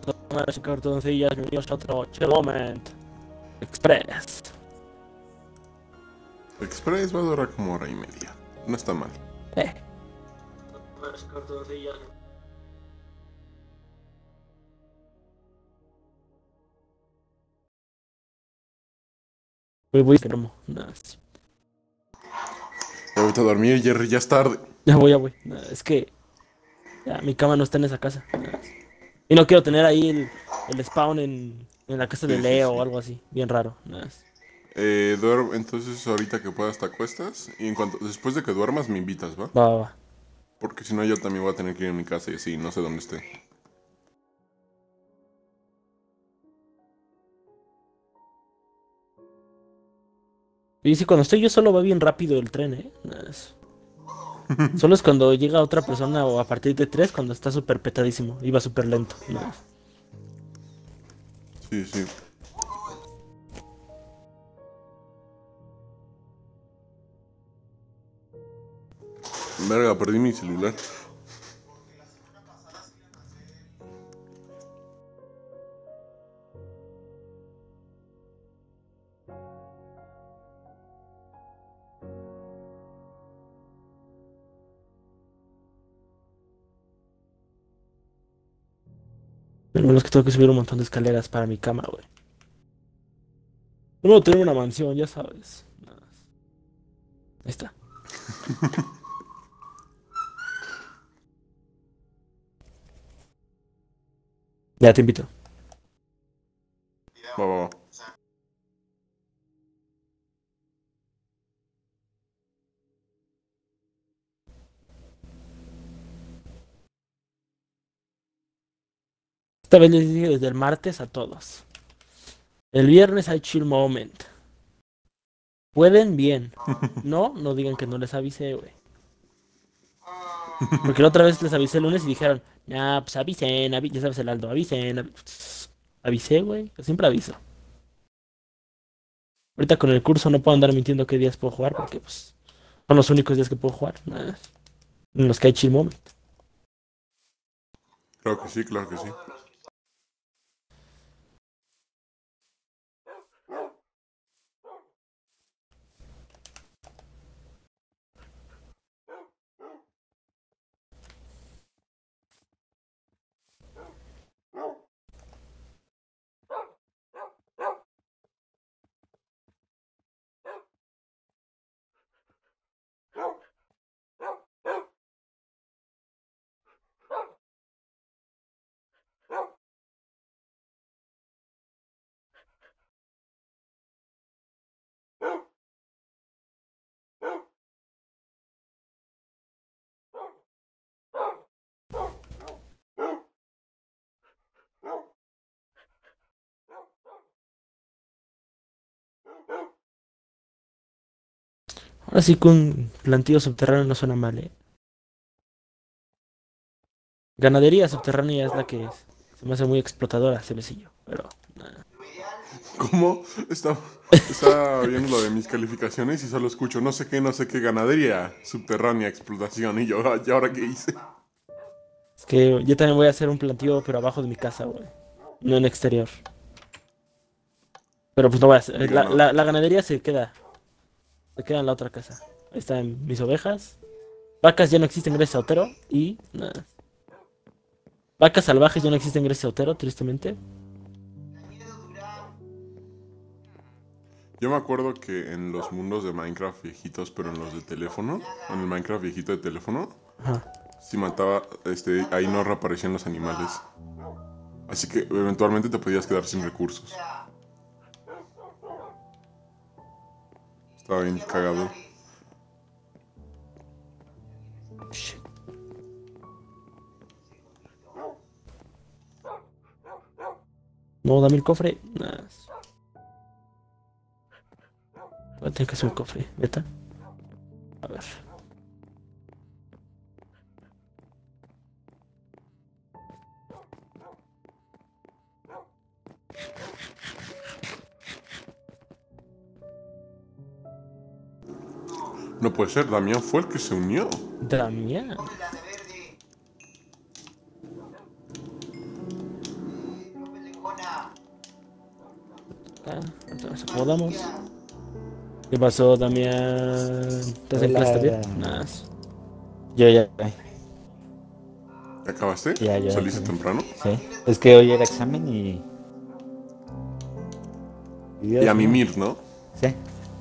Damas y cartoncillas, bienvenidos a otro Chill Moment Express. Express va a durar como hora y media. No está mal. Damas y cartoncillas. Voy enfermo. Ya voy a dormir, Jerry, ya es tarde. Ya voy. Es que ya, mi cama no está en esa casa. Y no quiero tener ahí el spawn en la casa de Sí, sí, Leo o sí. algo así. Bien raro. Entonces ahorita que puedas te acuestas y después de que duermas me invitas, ¿va? Va. Porque si no yo también voy a tener que ir a mi casa y así, no sé dónde esté. Y sí, cuando estoy yo solo va bien rápido el tren, Solo es cuando llega otra persona o a partir de 3 cuando está súper petadísimo. Iba súper lento. Sí, sí. Verga, perdí mi celular. Pero bueno, es que tengo que subir un montón de escaleras para mi cama, güey. No tener una mansión, ya sabes. Ahí está. Ya te invito. Va. Esta vez les dije desde el martes a todos. El viernes hay chill moment. Pueden bien. No digan que no les avisé, güey. Porque la otra vez les avisé el lunes y dijeron, nah, pues avisen, ya sabes el Aldo, avisen. Avisé, güey. Yo siempre aviso. Ahorita con el curso no puedo andar mintiendo qué días puedo jugar porque pues son los únicos días que puedo jugar. En los que hay chill moment. Claro que sí, claro que sí. Ahora sí que un plantío subterráneo no suena mal, eh. Ganadería subterránea es la que se me hace muy explotadora, Cebecillo. Pero nada. ¿Cómo? Estaba viendo lo de mis calificaciones y solo escucho no sé qué, ganadería, subterránea, explotación. Y yo, ¿y ahora qué hice? Es que yo también voy a hacer un plantío, pero abajo de mi casa, güey. No en exterior. Pero pues no voy a hacer. Digo, no. La ganadería se queda. Se queda en la otra casa. Ahí están mis ovejas. Vacas ya no existen gracias a Otero. Y nada. Vacas salvajes ya no existen gracias a Otero, tristemente. Yo me acuerdo que en los mundos de Minecraft viejitos, pero en los de teléfono, en el Minecraft viejito de teléfono, Ajá. si mataba, ahí no reaparecían los animales. Así que eventualmente te podías quedar sin recursos. Estaba bien cagado. Shit. No, dame el cofre. Nada. Voy a tener que hacer un cofre. ¿Neta? A ver. No puede ser, Damián fue el que se unió. Damián. acomodamos. ¿Qué pasó, Damián? ¿Estás en clase bien? Nada. Yo ya. ¿Ya acabaste? Ya. ¿Saliste temprano? Sí. Es que hoy era examen y. Y a ¿no? mimir, ¿no? Sí.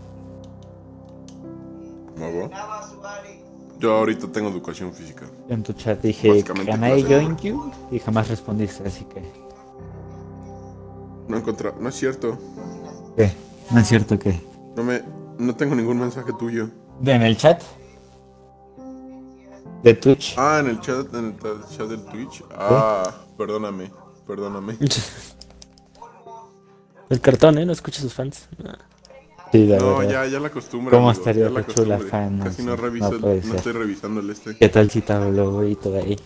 ¿No? Yo ahorita tengo educación física. En tu chat dije, Básicamente can I clase. join you? Y jamás respondiste, así que. No encontré. No es cierto. ¿Qué? No es cierto que. No tengo ningún mensaje tuyo. ¿En el chat? De Twitch. Ah, en el chat del Twitch. Ah, perdóname. El cartón, no escucha a sus fans. Nah. Sí, la No, verdad. ya la costumbre. ¿Cómo amigo, estaría ya la de chula costumbre. fan? Casi Sí, no reviso, no puede no ser. estoy revisando el este. ¿Qué tal si te habló y todo ahí?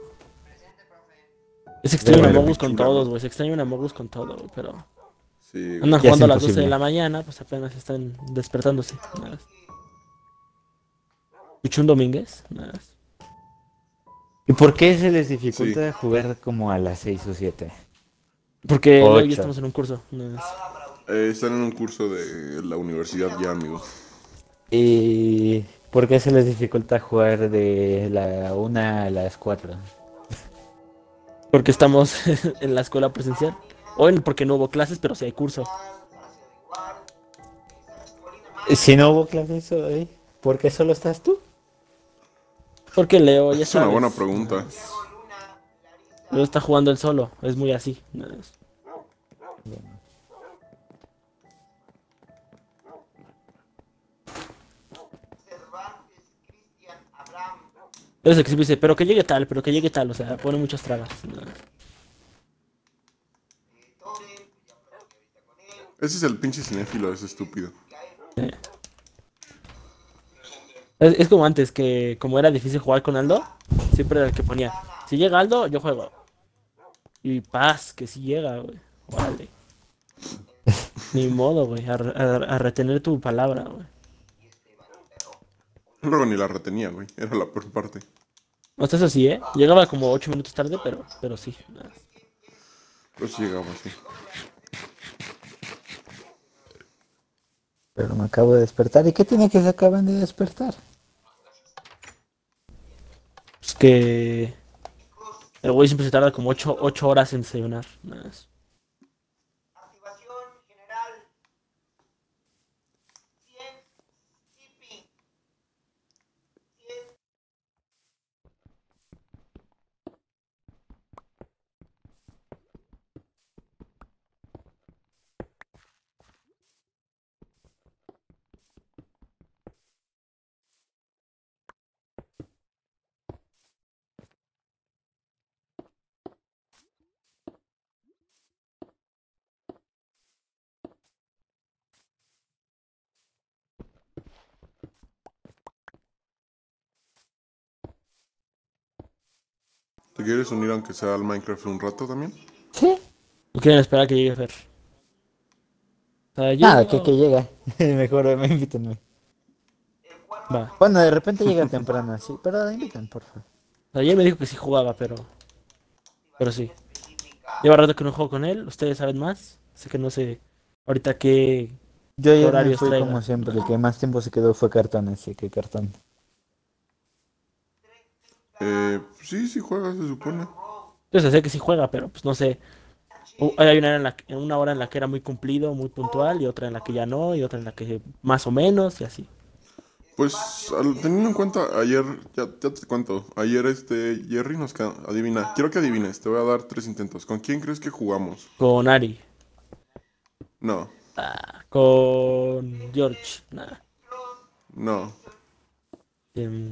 Se extraña una Vale, Mogus con pichula, todos, ¿no? güey. Se extraña una Mogus con todo, güey. Pero Sí. andan Ya es jugando a las 12 imposible. de la mañana, pues apenas están despertándose. Nada. ¿Escuchó un Domínguez? Nada. ¿Y por qué se les dificulta Sí. jugar como a las 6 o 7? Porque Ocho. hoy estamos en un curso. Nada. Están en un curso de la universidad ya, amigo. ¿Y por qué se les dificulta jugar de la 1 a las 4? Porque estamos en la escuela presencial. Hoy porque no hubo clases, pero sí hay curso. Si no hubo clases hoy, ¿por qué solo estás tú? Porque Leo, ya Es una sabes. buena pregunta. Leo está jugando él solo. Es muy así. Nada. Entonces el que siempre dice, pero que llegue tal, o sea, pone muchas trabas. Nada. Ese es el pinche cinéfilo, ese estúpido. Es como antes, que como era difícil jugar con Aldo, siempre era el que ponía, si llega Aldo, yo juego. Y paz, que si llega, güey. Vale. Ni modo, güey, a retener tu palabra, güey. Luego ni la retenía, güey. Era la peor parte. No, estás así, ¿eh? Llegaba como 8 minutos tarde, pero sí. Nada. Pues sí llegaba así. Pero me acabo de despertar. ¿Y qué tiene que se acaban de despertar? Es que el güey siempre se tarda como 8 horas en desayunar. Nada más. ¿Te quieres unir aunque sea al Minecraft un rato también? Sí. No quieren esperar a que llegue Fer. O sea, Nada, yo... que llega. Mejor me invítenme. Va. Bueno, de repente llega temprano, sí. Pero inviten, por favor. Ayer me dijo que sí jugaba, pero sí. Lleva rato que no juego con él, ustedes saben más. Sé que no sé ahorita qué Yo ayer me horarios fui traiga. como siempre. El que más tiempo se quedó fue cartón, así que cartón. Sí juega, se supone. Yo sé que sí juega, pero pues no sé. Hay una hora en la que era muy cumplido, muy puntual, y otra en la que ya no, y otra en la que más o menos, y así. Pues teniendo en cuenta, ayer, ya te cuento, ayer Jerry adivina, quiero que adivines, te voy a dar 3 intentos. ¿Con quién crees que jugamos? Con Ari, No, con George, nada. no, Em,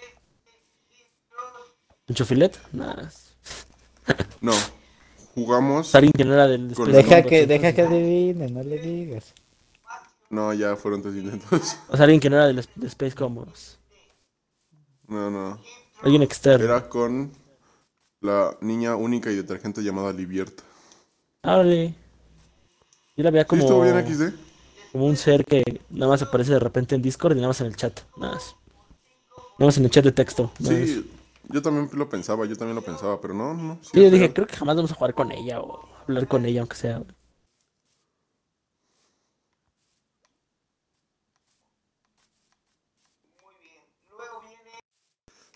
Chofilet, nada. no. Jugamos, Alguien que no era del Con- Space Deja Combats, que entonces. adivine, no le digas. no, ya fueron 3 intentos. O sea, alguien que no era de Space Combats. No, Alguien externo. era con la niña única y detergente llamada Livierta. Ábrele. Yo la veía Sí, estuvo bien como, XD. como un ser que nada más aparece de repente en Discord y nada más en el chat. Nada más. Nada más en el chat de texto. Nada más. Sí, yo también lo pensaba, pero no. Sí, Sí, yo es dije, real. creo que jamás vamos a jugar con ella o hablar con ella, aunque sea.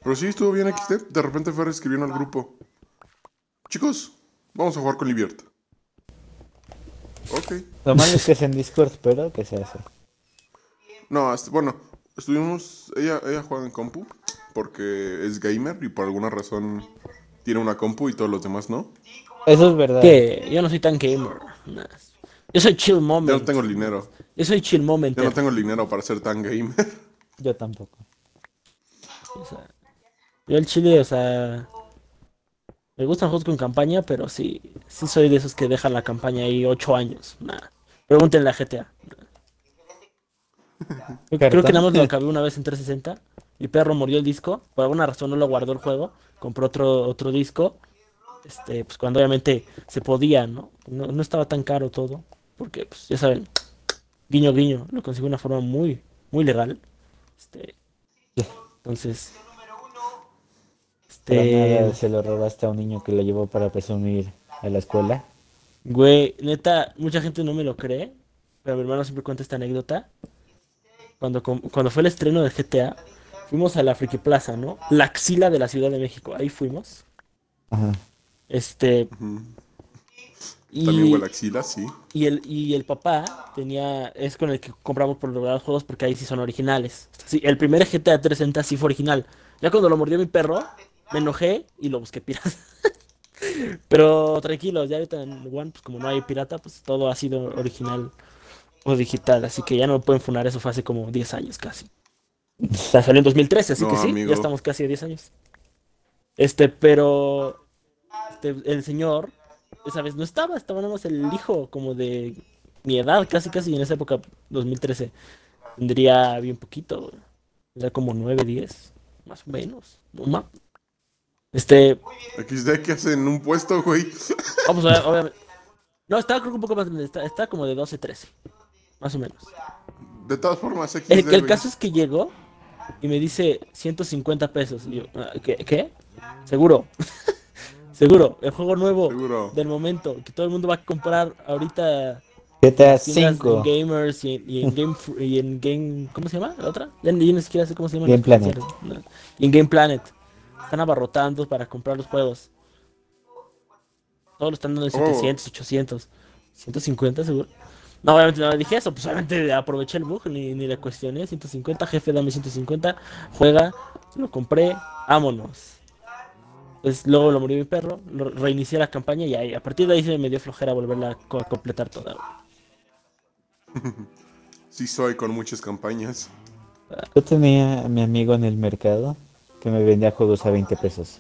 Pero sí, estuvo bien XD. De repente fue escribiendo al grupo. Chicos, vamos a jugar con Liviert. Ok. Lo malo es que es en Discord, pero que se hace. No, bueno, estuvimos. Ella juega en compu. Porque es gamer y por alguna razón tiene una compu y todos los demás no. Eso es verdad. Que yo no soy tan gamer. Nah. Yo soy chill Ya no moment. tengo el dinero. Yo soy chill moment. Ya no tengo el dinero para ser tan gamer. Yo tampoco. O sea, yo el chile, o sea, me gustan juegos con campaña, pero sí soy de esos que dejan la campaña ahí 8 años. Nah. Pregúntenle a GTA. Creo que ¿Cartón? nada más lo acabé una vez en 360. Mi perro mordió el disco. Por alguna razón no lo guardó el juego. Compró otro disco. Pues cuando obviamente se podía, ¿no? No estaba tan caro todo. Porque, pues, ya saben, guiño guiño, lo conseguí de una forma muy legal. Este, entonces, Para nada este, se lo robaste a un niño que lo llevó para presumir a la escuela. güey, neta, mucha gente no me lo cree. Pero mi hermano siempre cuenta esta anécdota. Cuando fue el estreno de GTA, fuimos a la Friki Plaza, ¿no? La axila de la Ciudad de México. Ahí fuimos. Ajá. Este, También y, huele axila, sí. y el papá es con el que compramos por lo general los juegos porque ahí sí son originales. Sí, el primer GTA 360 sí fue original. Ya cuando lo mordió mi perro, me enojé y lo busqué pirata. Pero tranquilos, ya ahorita en One, pues como no hay pirata, pues todo ha sido original o digital. Así que ya no me pueden funar, eso fue hace como 10 años casi. O sea, salió en 2013, así que No, sí, ya amigo. estamos casi a 10 años. Pero el señor, esa vez no estaba nada más el hijo como de mi edad, casi casi en esa época, 2013. Tendría bien poquito, era como 9 10 más o menos. No más. XD, ¿qué hacen en un puesto, güey? Vamos a ver, obviamente. No, estaba creo que un poco más grande, está como de 12 13 más o menos. De todas formas, El, XD, el güey. caso es que llegó y me dice 150 pesos. Y yo, ¿qué? ¿Seguro? Seguro, el juego nuevo Seguro. del momento que todo el mundo va a comprar ahorita en GTA las tiendas en 5, Gamers y en Game, ¿cómo se llama? ¿La otra? Ya ni siquiera sé cómo se llaman Game las Planet. presenciales. No. Y en Game Planet. Están abarrotando para comprar los juegos. Todos lo están dando en Oh, 700, 800, 150 seguro. No, obviamente no le dije eso, pues obviamente aproveché el bug, ni le cuestioné. 150, jefe, dame 150, juega, lo compré, vámonos. Pues luego lo murió mi perro, reinicié la campaña y ahí, a partir de ahí se me dio flojera volverla a completar toda. sí soy con muchas campañas. Yo tenía a mi amigo en el mercado que me vendía juegos a 20 pesos.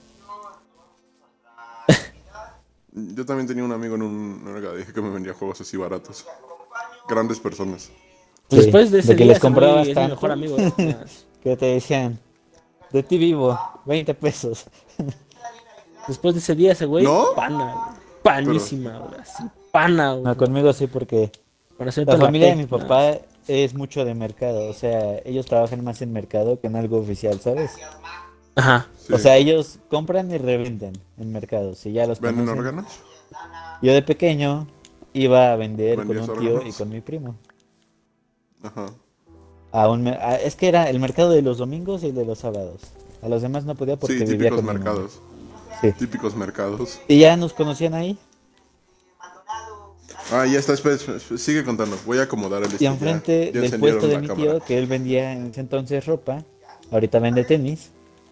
Yo también tenía un amigo en un mercadillo que me vendía juegos así baratos. Grandes personas. Pues Sí, después de de ese que día les ese güey comprabas es mi mejor tanto amigo, Ya. que te decían, de ti vivo, 20 pesos. Después de ese día ese güey, ¿No? pana, güey. Pero, Panísima, güey, así, pana, No, güey. conmigo sí, porque la Conocimiento en la familia de P, mi nada más. papá es mucho de mercado. O sea, ellos trabajan más en mercado que en algo oficial, ¿sabes? Ajá. O sí. sea, ellos compran y revenden en mercados, si ya los ¿Venden conocen. órganos? Yo de pequeño iba a vender con ¿Vendías un tío y órganos? con mi primo. Ajá. Es que era el mercado de los domingos y el de los sábados. A los demás no podía Sí, porque vivía típicos con mi mamá. mercados. Sí. Típicos mercados. Y ya nos conocían ahí. Ah, ya está, espera, sigue contando. Voy a acomodar el Y ya, enfrente ya del puesto encendieron de la mi cámara. tío, que él vendía en ese entonces ropa, ahorita vende tenis,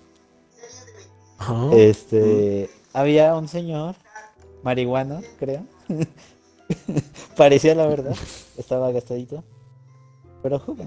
Ajá. había un señor, marihuano, creo. Parecía la verdad, estaba gastadito, pero joven.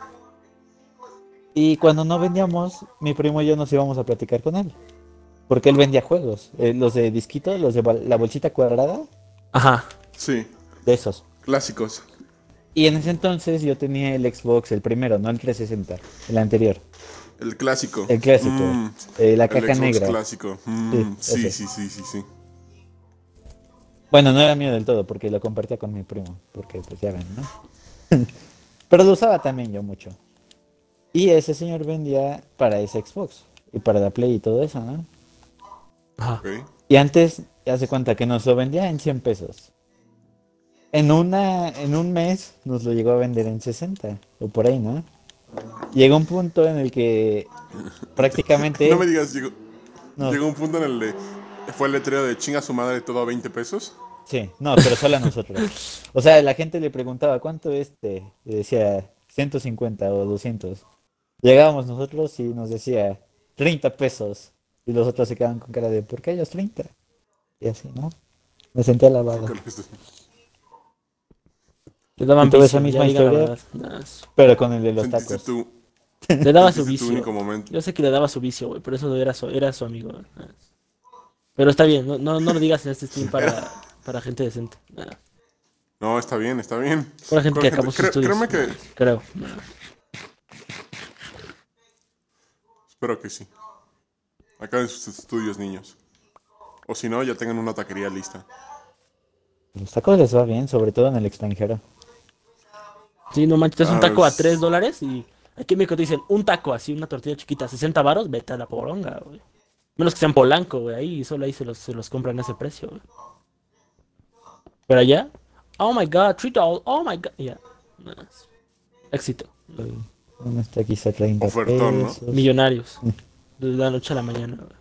Y cuando no vendíamos, mi primo y yo nos íbamos a platicar con él. Porque él vendía juegos, los de disquito, los de la bolsita cuadrada, Ajá. Sí, de esos. clásicos. Y en ese entonces yo tenía el Xbox, el primero, no el 360, el anterior, El clásico. el clásico, Mm, la el caja Xbox negra. clásico. Sí, Sí, ese. sí, sí, sí, sí. Bueno, no era mío del todo, porque lo compartía con mi primo, porque pues ya ven, ¿no? Pero lo usaba también yo mucho. Y ese señor vendía para ese Xbox, y para la Play y todo eso, ¿no? Ajá. Ok. Y antes, hace cuenta que nos lo vendía en 100 pesos. En un mes nos lo llegó a vender en 60, o por ahí, ¿no? Llegó un punto en el que prácticamente, No me digas, llegó, no, llegó un punto en el de... Fue el letrero de chinga su madre todo a 20 pesos. sí, no, pero solo a nosotros. O sea, la gente le preguntaba, ¿cuánto este? Y decía 150 o 200. Llegábamos nosotros y nos decía 30 pesos. Y los otros se quedaban con cara de, ¿por qué ellos 30? Y así, ¿no? Me sentía alabado. Le Y daban tuve esa vicio, ya misma digan la historia, verdad. Nah, pero con el de los Sentiste tacos. tú, le daba su sentiste tu vicio. único momento. Yo sé que le daba su vicio, güey, pero eso era su amigo. Nah. Pero está bien, no lo digas en este stream para gente decente. Nah. No, está bien, está bien. Para gente que Con acabó sus estudios. Créeme que... Nah, creo. Nah. Espero que sí. Acaben sus estudios, niños. O si no, ya tengan una taquería lista. Los tacos les va bien, sobre todo en el extranjero. Sí, no manches, es un Ah, taco a es- $3 y aquí en México te dicen un taco así, una tortilla chiquita, 60 varos, vete a la poronga, güey. Menos que sean Polanco, güey, ahí solo ahí se los compran a ese precio, güey. Pero allá, oh my god, $3, oh my god, ya. Nice. Éxito. Uno está aquí a 30 Ofertón, ¿no? pesos. Millonarios. De la noche a la mañana, güey.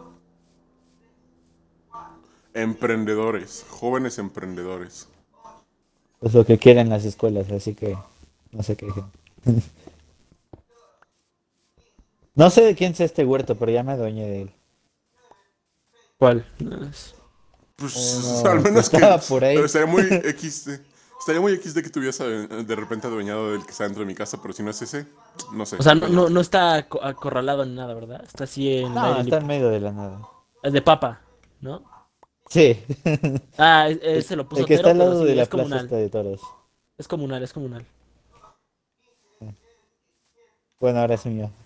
Emprendedores, jóvenes emprendedores. Es lo que quieren las escuelas, así que no se quejen. No sé de quién es este huerto, pero ya me adueñé de él. ¿Cuál? Nice. Pues No, al menos que estaba por ahí. estaría muy estaría muy X de que tuviese de repente adueñado del que está dentro de mi casa, pero si no es ese, no sé. O sea, no está acorralado ni nada, ¿verdad? Está así en el No, aire está en libre. medio de la nada. Es de papa, ¿no? Sí. Ah, El, se lo puso el que está Otero, al pero lado sí, de la es plaza comunal. esta de toros. Es comunal, es comunal. Bueno, ahora es mío.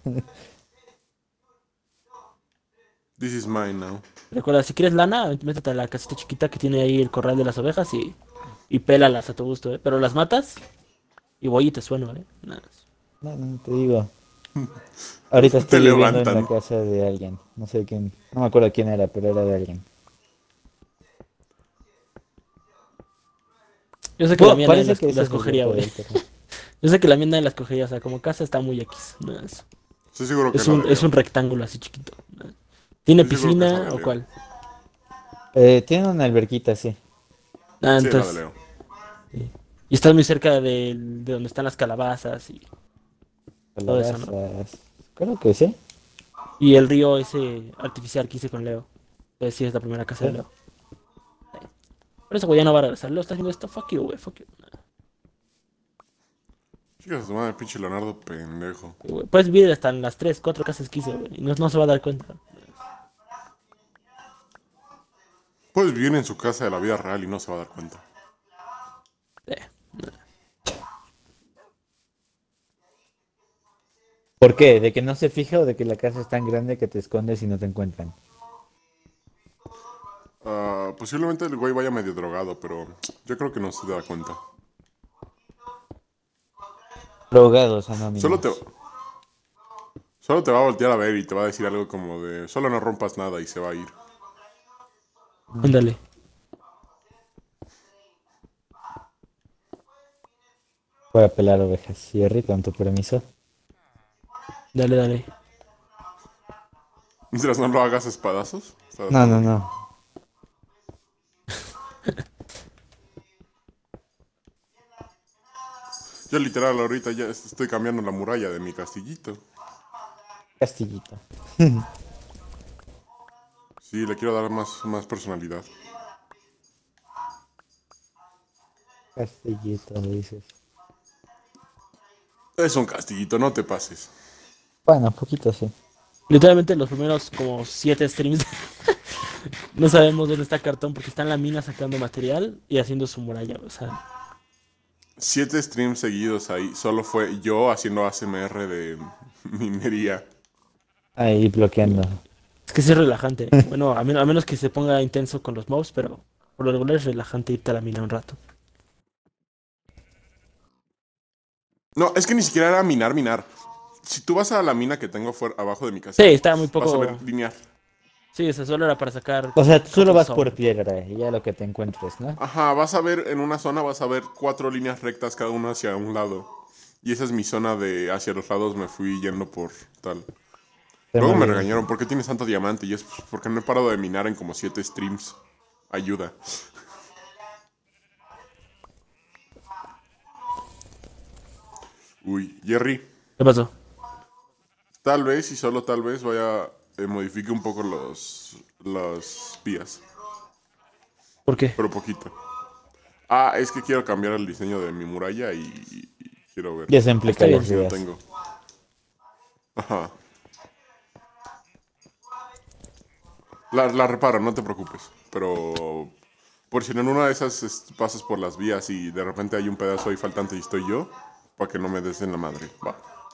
This is mine now. Recuerda, si quieres lana, métete a la casita chiquita que tiene ahí el corral de las ovejas y pélalas a tu gusto, ¿eh? Pero las matas y voy y te sueno, ¿eh? Nada más. No, no, te digo. Ahorita Te estoy viviendo en levantan. la casa de alguien. No sé quién. No me acuerdo quién era, pero era de alguien. Yo sé que la mía nadie Parece que la ese es el escogería, huerto güey. del perro. Yo sé que la mía nadie la escogería, o sea, como casa está muy X. Nada más. Estoy seguro que Es es la un, de es Leo. un rectángulo así chiquito. ¿Tiene Estoy seguro que es la piscina de o Leo. cuál? Tiene una alberquita, sí. Ah, Sí, es la de entonces. Leo. Sí. Y estás muy cerca de donde están las calabazas y todo eso, ¿no? Calabazas. Creo que sí. Y el río ese artificial que hice con Leo. Entonces sí es la primera casa de Sí. Leo. Por eso, güey, ya no va a regresar. Leo está haciendo esto. Fuck you, güey. Fuck you. Chicas, su madre, pinche Leonardo pendejo. Güey, puedes vivir hasta en las 3, 4 casas que hice, güey. Y no se va a dar cuenta. Puedes vivir en su casa de la vida real y no se va a dar cuenta. Eh, ¿Por qué? ¿De que no se fija o de que la casa es tan grande que te escondes y no te encuentran? Posiblemente el güey vaya medio drogado, pero yo creo que no se da cuenta. Drogados anónimos. Solo te va a voltear a ver y te va a decir algo como de solo no rompas nada y se va a ir. ándale. Voy a pelar ovejas. Jerry, con tu permiso. Dale, dale. Mientras no lo hagas espadazos. No, no, no. Yo literal ahorita ya estoy cambiando la muralla de mi castillito. Castillito. Sí, le quiero dar más personalidad. Castillito, dices. Es un castillito, no te pases. Bueno, un poquito sí. Literalmente los primeros como 7 streams no sabemos dónde está Cartón porque está en la mina sacando material y haciendo su muralla. O sea, 7 streams seguidos ahí. Solo fue yo haciendo ASMR de minería. Ahí bloqueando. es que sí es relajante. Bueno, a menos que se ponga intenso con los mobs, pero por lo regular es relajante irte a la mina un rato. No, es que ni siquiera era minar. Si tú vas a la mina que tengo abajo de mi casa, Sí, está muy vas a poco. ver lineal. Sí, eso solo era para sacar. O sea, tú solo vas cobblestone. por piedra y ya lo que te encuentres, ¿no? Ajá, vas a ver en una zona, vas a ver 4 líneas rectas cada una hacia un lado. Y esa es mi zona de hacia los lados me fui yendo por tal. Se me Luego me olvidó. regañaron, ¿por qué tienes tanto diamante? Y es pues, porque no he parado de minar en como 7 streams. Ayuda. Uy, Jerry, ¿Qué pasó? tal vez y solo tal vez vaya modifique un poco los vías, ¿Por qué? pero poquito. Ah, es que quiero cambiar el diseño de mi muralla y quiero ver. Y eso implica Está bien. las Si no vías. tengo. Ajá. La reparo, no te preocupes. Pero por si en una de esas pasas por las vías y de repente hay un pedazo ahí faltante y estoy yo, para que no me des en la madre. Va.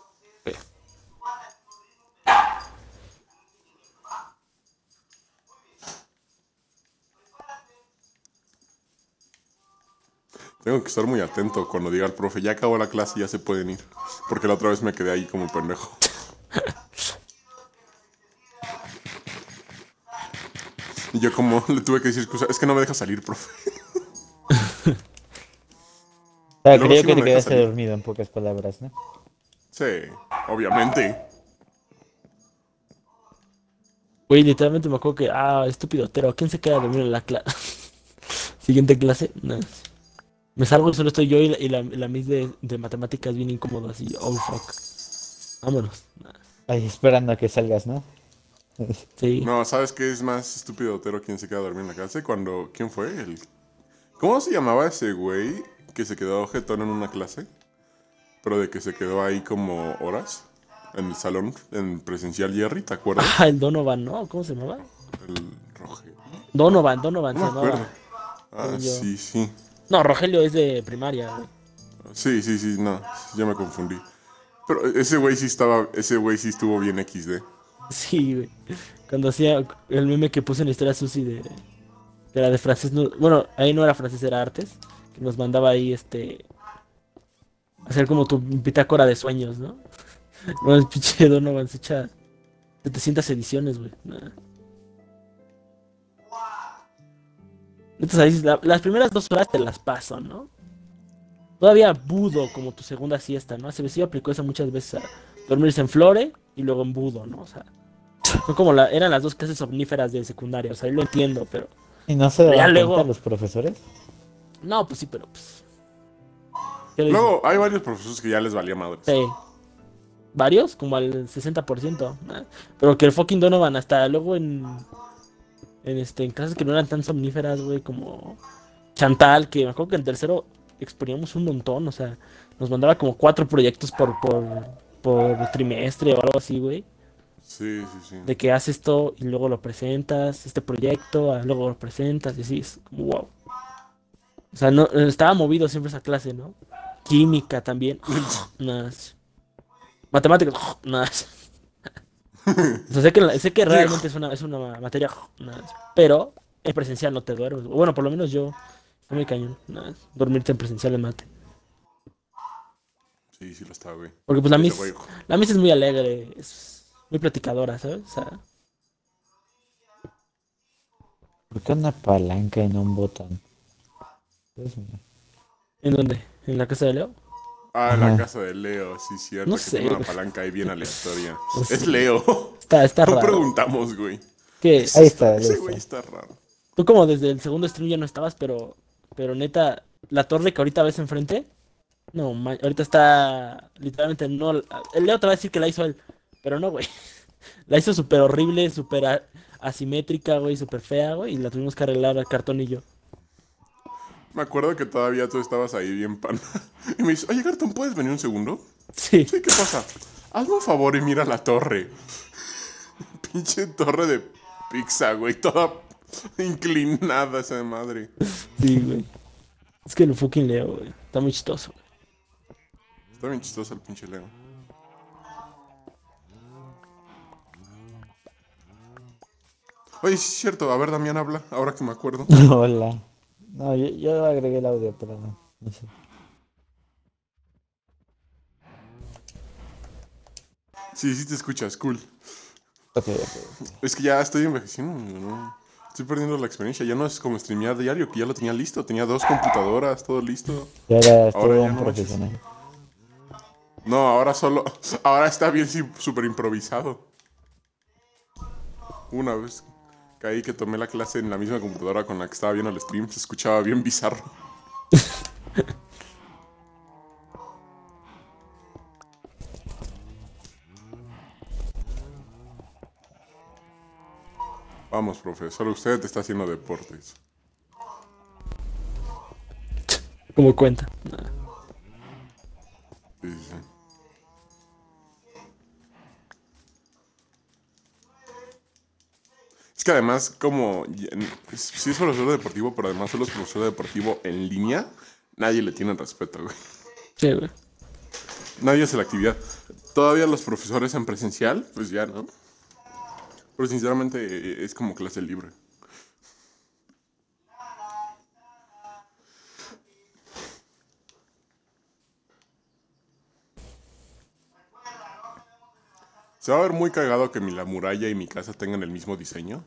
Tengo que estar muy atento cuando diga el profe, ya acabó la clase, ya se pueden ir. Porque la otra vez me quedé ahí como pendejo. Y yo como le tuve que decir excusa, es que no me deja salir, profe. O sea, Luego creo sí que no te me deja quedaste salir. dormido en pocas palabras, ¿no? Sí, obviamente. Güey, literalmente me acuerdo que, estúpido, pero ¿quién se queda a dormir en la clase? Siguiente clase, nada. Me salgo y solo estoy yo y la miss de matemáticas bien incómodo, así, oh fuck. Vámonos. Nah. Ahí esperando a que salgas, ¿no? Sí. No, ¿sabes qué es más estúpido, Otero, quien se queda a dormir en la clase? Cuando, ¿quién fue? ¿Cómo se llamaba ese güey que se quedó jetón en una clase? Pero de que se quedó ahí como horas en el salón, en presencial Jerry, ¿te acuerdas? El Donovan, ¿no? ¿Cómo se llamaba? El Rogelio. Donovan No se me acuerdo. llamaba. Ah, Según yo. sí, sí. No, Rogelio es de primaria, güey. Sí, sí, sí, no, ya me confundí. Pero ese güey sí estuvo bien XD. Sí, güey. Cuando hacía el meme que puse en la historia Susi de la de francés, bueno, ahí no era francés, era artes, que nos mandaba ahí hacer como tu bitácora de sueños, ¿no? No, el pinche Donovan se echa 700 ediciones, güey. Nah. Entonces ahí las primeras 2 horas te las paso, ¿no? Todavía Budo como tu segunda siesta, ¿no? Se aplicó eso muchas veces a dormirse en Flore y luego en Budo, ¿no? O sea, son como eran las 2 clases omníferas de secundaria, o sea, yo lo entiendo, pero ¿Y no se ya dan luego- cuenta los profesores? no, pues sí, pero pues. ¿Qué le Luego hay varios profesores que ya les valía madres. dices? Sí. Varios, como al 60%. Pero que el fucking Donovan hasta luego en clases que no eran tan somníferas, güey, como Chantal, que me acuerdo que en tercero exponíamos un montón, o sea, nos mandaba como 4 proyectos por trimestre o algo así, güey. Sí, sí, sí. De que haces esto y luego lo presentas, este proyecto, luego lo presentas, y así, es como wow. O sea, no, estaba movido siempre esa clase, ¿no? Química también, nada. Matemáticas, nada. O sea, sé que realmente es una materia, nada. Pero en presencial no te duermes. Bueno, por lo menos yo, está muy cañón, nada. Dormirte en presencial en mate. Sí, sí lo está, güey. Porque pues la Ese Miss, güey. la Miss es muy alegre, es muy platicadora, ¿sabes? O sea, ¿Por qué una palanca y no un botón? Dios mío. ¿en dónde? ¿En la casa de Leo? Ah, en la Ajá. casa de Leo, sí, cierto. No que sé, tiene una güey. palanca ahí bien aleatoria. No sé. Es Leo. Está No raro. preguntamos, güey. ¿Qué? Ahí está, Ese ahí güey está. está raro. Tú como desde el segundo stream ya no estabas, pero neta, la torre que ahorita ves enfrente, no, ahorita está literalmente no. El Leo te va a decir que la hizo él, pero no, güey. La hizo súper horrible, súper asimétrica, güey, súper fea, güey, y la tuvimos que arreglar al cartón y yo. Me acuerdo que todavía tú estabas ahí bien pan. Y me dices, oye, Garton, ¿puedes venir un segundo? Sí, Sí, ¿qué pasa? Hazme un favor y mira la torre. Pinche torre de pizza, güey. Toda inclinada esa madre. sí, güey. Es que el fucking Leo, güey, está muy chistoso, güey. Está bien chistoso el pinche Leo. Oye, sí es cierto. A ver, Damián habla. Ahora que me acuerdo. Hola. No, yo agregué el audio, pero no sé. Sí, sí te escuchas. Cool. Ok, ok. Es que ya estoy envejeciendo, amigo, ¿no? Estoy perdiendo la experiencia. Ya no es como streamear diario, que ya lo tenía listo. Tenía 2 computadoras, todo listo. Ya era Ahora todo ya un no manches. profesional. No, ahora solo. Ahora está bien súper improvisado. Una vez caí que tomé la clase en la misma computadora con la que estaba viendo el stream, se escuchaba bien bizarro. Vamos, profe, solo usted está haciendo deportes. Como cuenta. Sí, sí, sí. Es que además, como sí es profesor deportivo, pero además solo es profesor deportivo en línea, nadie le tiene respeto, güey. Sí, güey. Nadie hace la actividad. Todavía los profesores en presencial, pues ya, ¿no? Pero sinceramente es como clase libre. Se va a ver muy cagado que la muralla y mi casa tengan el mismo diseño.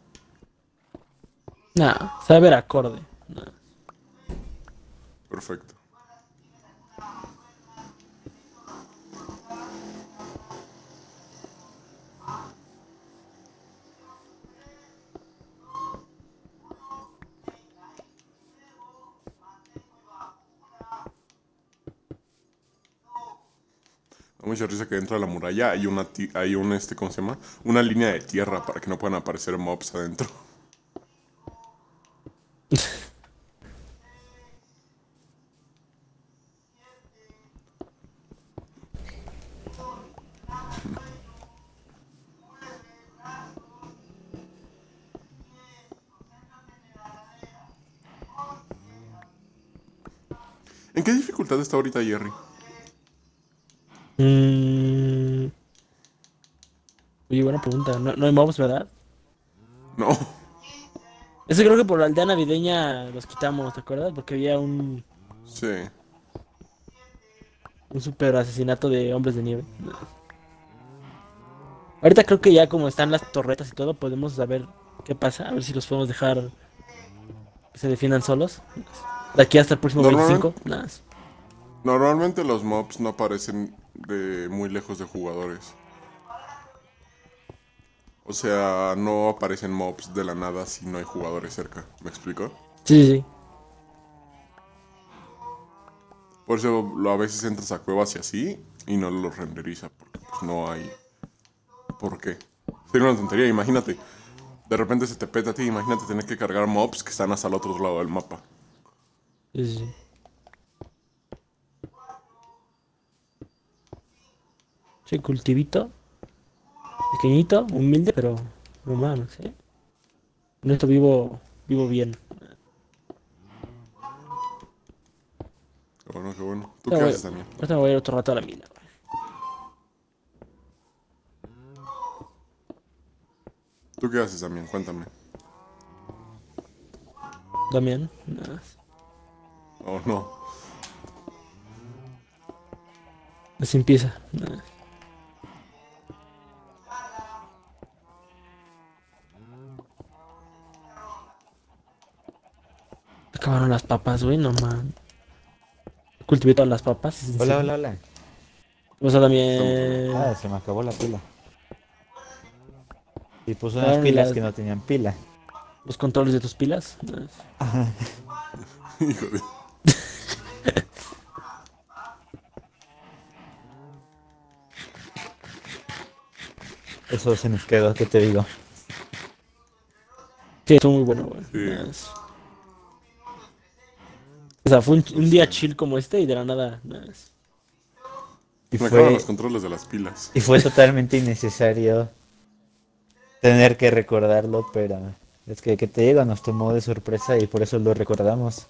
Nah, sabe ver acorde. Nah. Perfecto. Da mucha risa que dentro de la muralla hay ¿cómo se llama? Una línea de tierra para que no puedan aparecer mobs adentro. ¿En qué dificultad está ahorita Jerry? Mm, Oye, buena pregunta. No, no hay mobs, ¿verdad? No. Eso creo que por la aldea navideña los quitamos, ¿te acuerdas? Porque había Sí. un super asesinato de hombres de nieve. Ahorita creo que ya como están las torretas y todo, podemos saber qué pasa. A ver si los podemos dejar que se defiendan solos. De aquí hasta el próximo Normalmente, 25. Nada. normalmente los mobs no aparecen de muy lejos de jugadores. O sea, no aparecen mobs de la nada si no hay jugadores cerca. ¿Me explico? Sí, sí, sí. Por eso a veces entras a cuevas y así y no los renderiza porque pues no hay por qué. Sería una tontería, imagínate. De repente se te peta a ti, imagínate tener que cargar mobs que están hasta el otro lado del mapa. Sí, sí, sí. Sí, cultivito. Pequeñito, humilde, pero humano, ¿sí? En esto vivo bien. Qué bueno, qué bueno. ¿Tú Ahorita qué voy, haces también? ahorita me voy a ir otro rato a la mina, güey. ¿Tú qué haces también? Cuéntame. También. Nada. Oh, no. Así empieza. Nada. Acabaron las papas, güey, no man. Cultivé todas las papas, es en Hola, serio. hola, hola. O sea, Estamos hablando. también. Ah, se me acabó la pila. Y puse unas Acabaron pilas que no tenían pila. los controles de tus pilas. Nada. Hijo de... Eso se nos quedó, ¿qué te digo? Sí, estuvo muy bueno, güey. Sí. Nada. O sea, fue un día chill como este y de la nada. Nada. Y Me acaban fue, los controles de las pilas. y fue totalmente innecesario tener que recordarlo, pero es que te digo, nos tomó de sorpresa y por eso lo recordamos.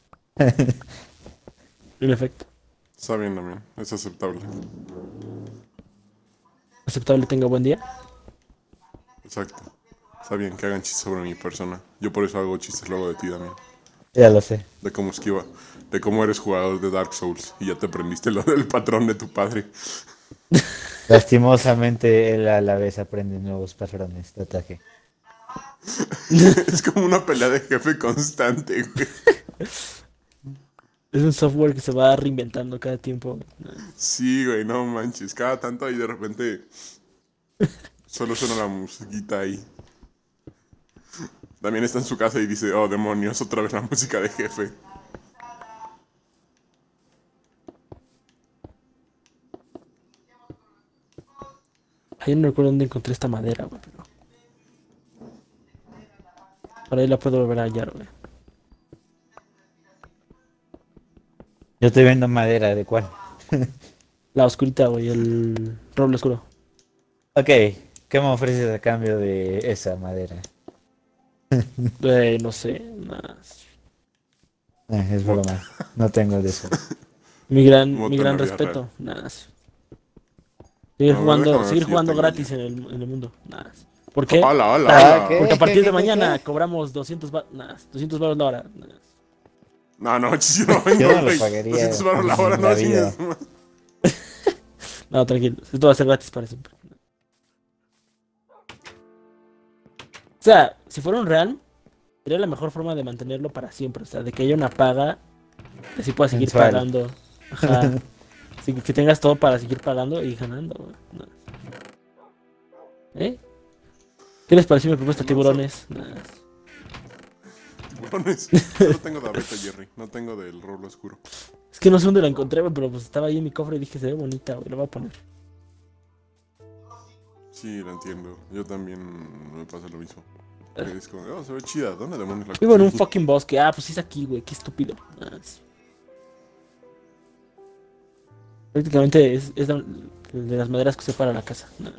En efecto. Está bien también, es aceptable. Aceptable, tenga buen día. Exacto. Está bien que hagan chistes sobre mi persona. Yo por eso hago chistes luego de ti también. Ya lo sé. De cómo esquiva. De cómo eres jugador de Dark Souls. Y ya te aprendiste lo del patrón de tu padre. Lastimosamente él a la vez aprende nuevos patrones de ataque. Es como una pelea de jefe constante, güey. Es un software que se va reinventando cada tiempo. Sí, güey, no manches. Cada tanto ahí de repente solo suena la musiquita ahí. También está en su casa y dice, oh demonios, otra vez la música de jefe. Ahí no recuerdo dónde encontré esta madera, güey, pero... Por ahí la puedo volver a hallar, güey. Yo estoy viendo madera, ¿de cuál? La oscurita, güey, el roble oscuro. Ok, ¿qué me ofreces a cambio de esa madera? No sé, nada. Es broma, no tengo de eso. Mi gran Moto en la vida respeto, real. nada. Seguir A ver, jugando, déjame ver seguir si ya jugando tengo gratis ya. en el mundo, nada. ¿Por qué? Hola, hola, Ah, hola. ¿qué? Porque a partir de ¿Qué? mañana cobramos 200 baros la hora. No, chido, Yo no lo güey. pagaría 200 baros la hora, en no la vida. chingues. No, tranquilo, esto va a ser gratis para siempre. O sea, si fuera un real, sería la mejor forma de mantenerlo para siempre. O sea, de que haya una paga, que sí puedas seguir Mensual. pagando. Ajá. Sí, que tengas todo para seguir pagando y ganando, güey. No. ¿Eh? ¿Qué les pareció mi propuesta, tiburones? Nah. Tiburones. Solo tengo de abeto, Jerry. No tengo del rolo oscuro. Es que no sé dónde la encontré, güey, pero pues estaba ahí en mi cofre y dije, se ve bonita, güey, la voy a poner. Sí, lo entiendo. Yo también me pasa lo mismo. Es como, oh, se ve chida. ¿Dónde demonios la Vivo en un conseguí? fucking bosque. Ah, pues sí es aquí, güey, qué estúpido. Ah, sí. Prácticamente es de las maderas que se para la casa. Nah.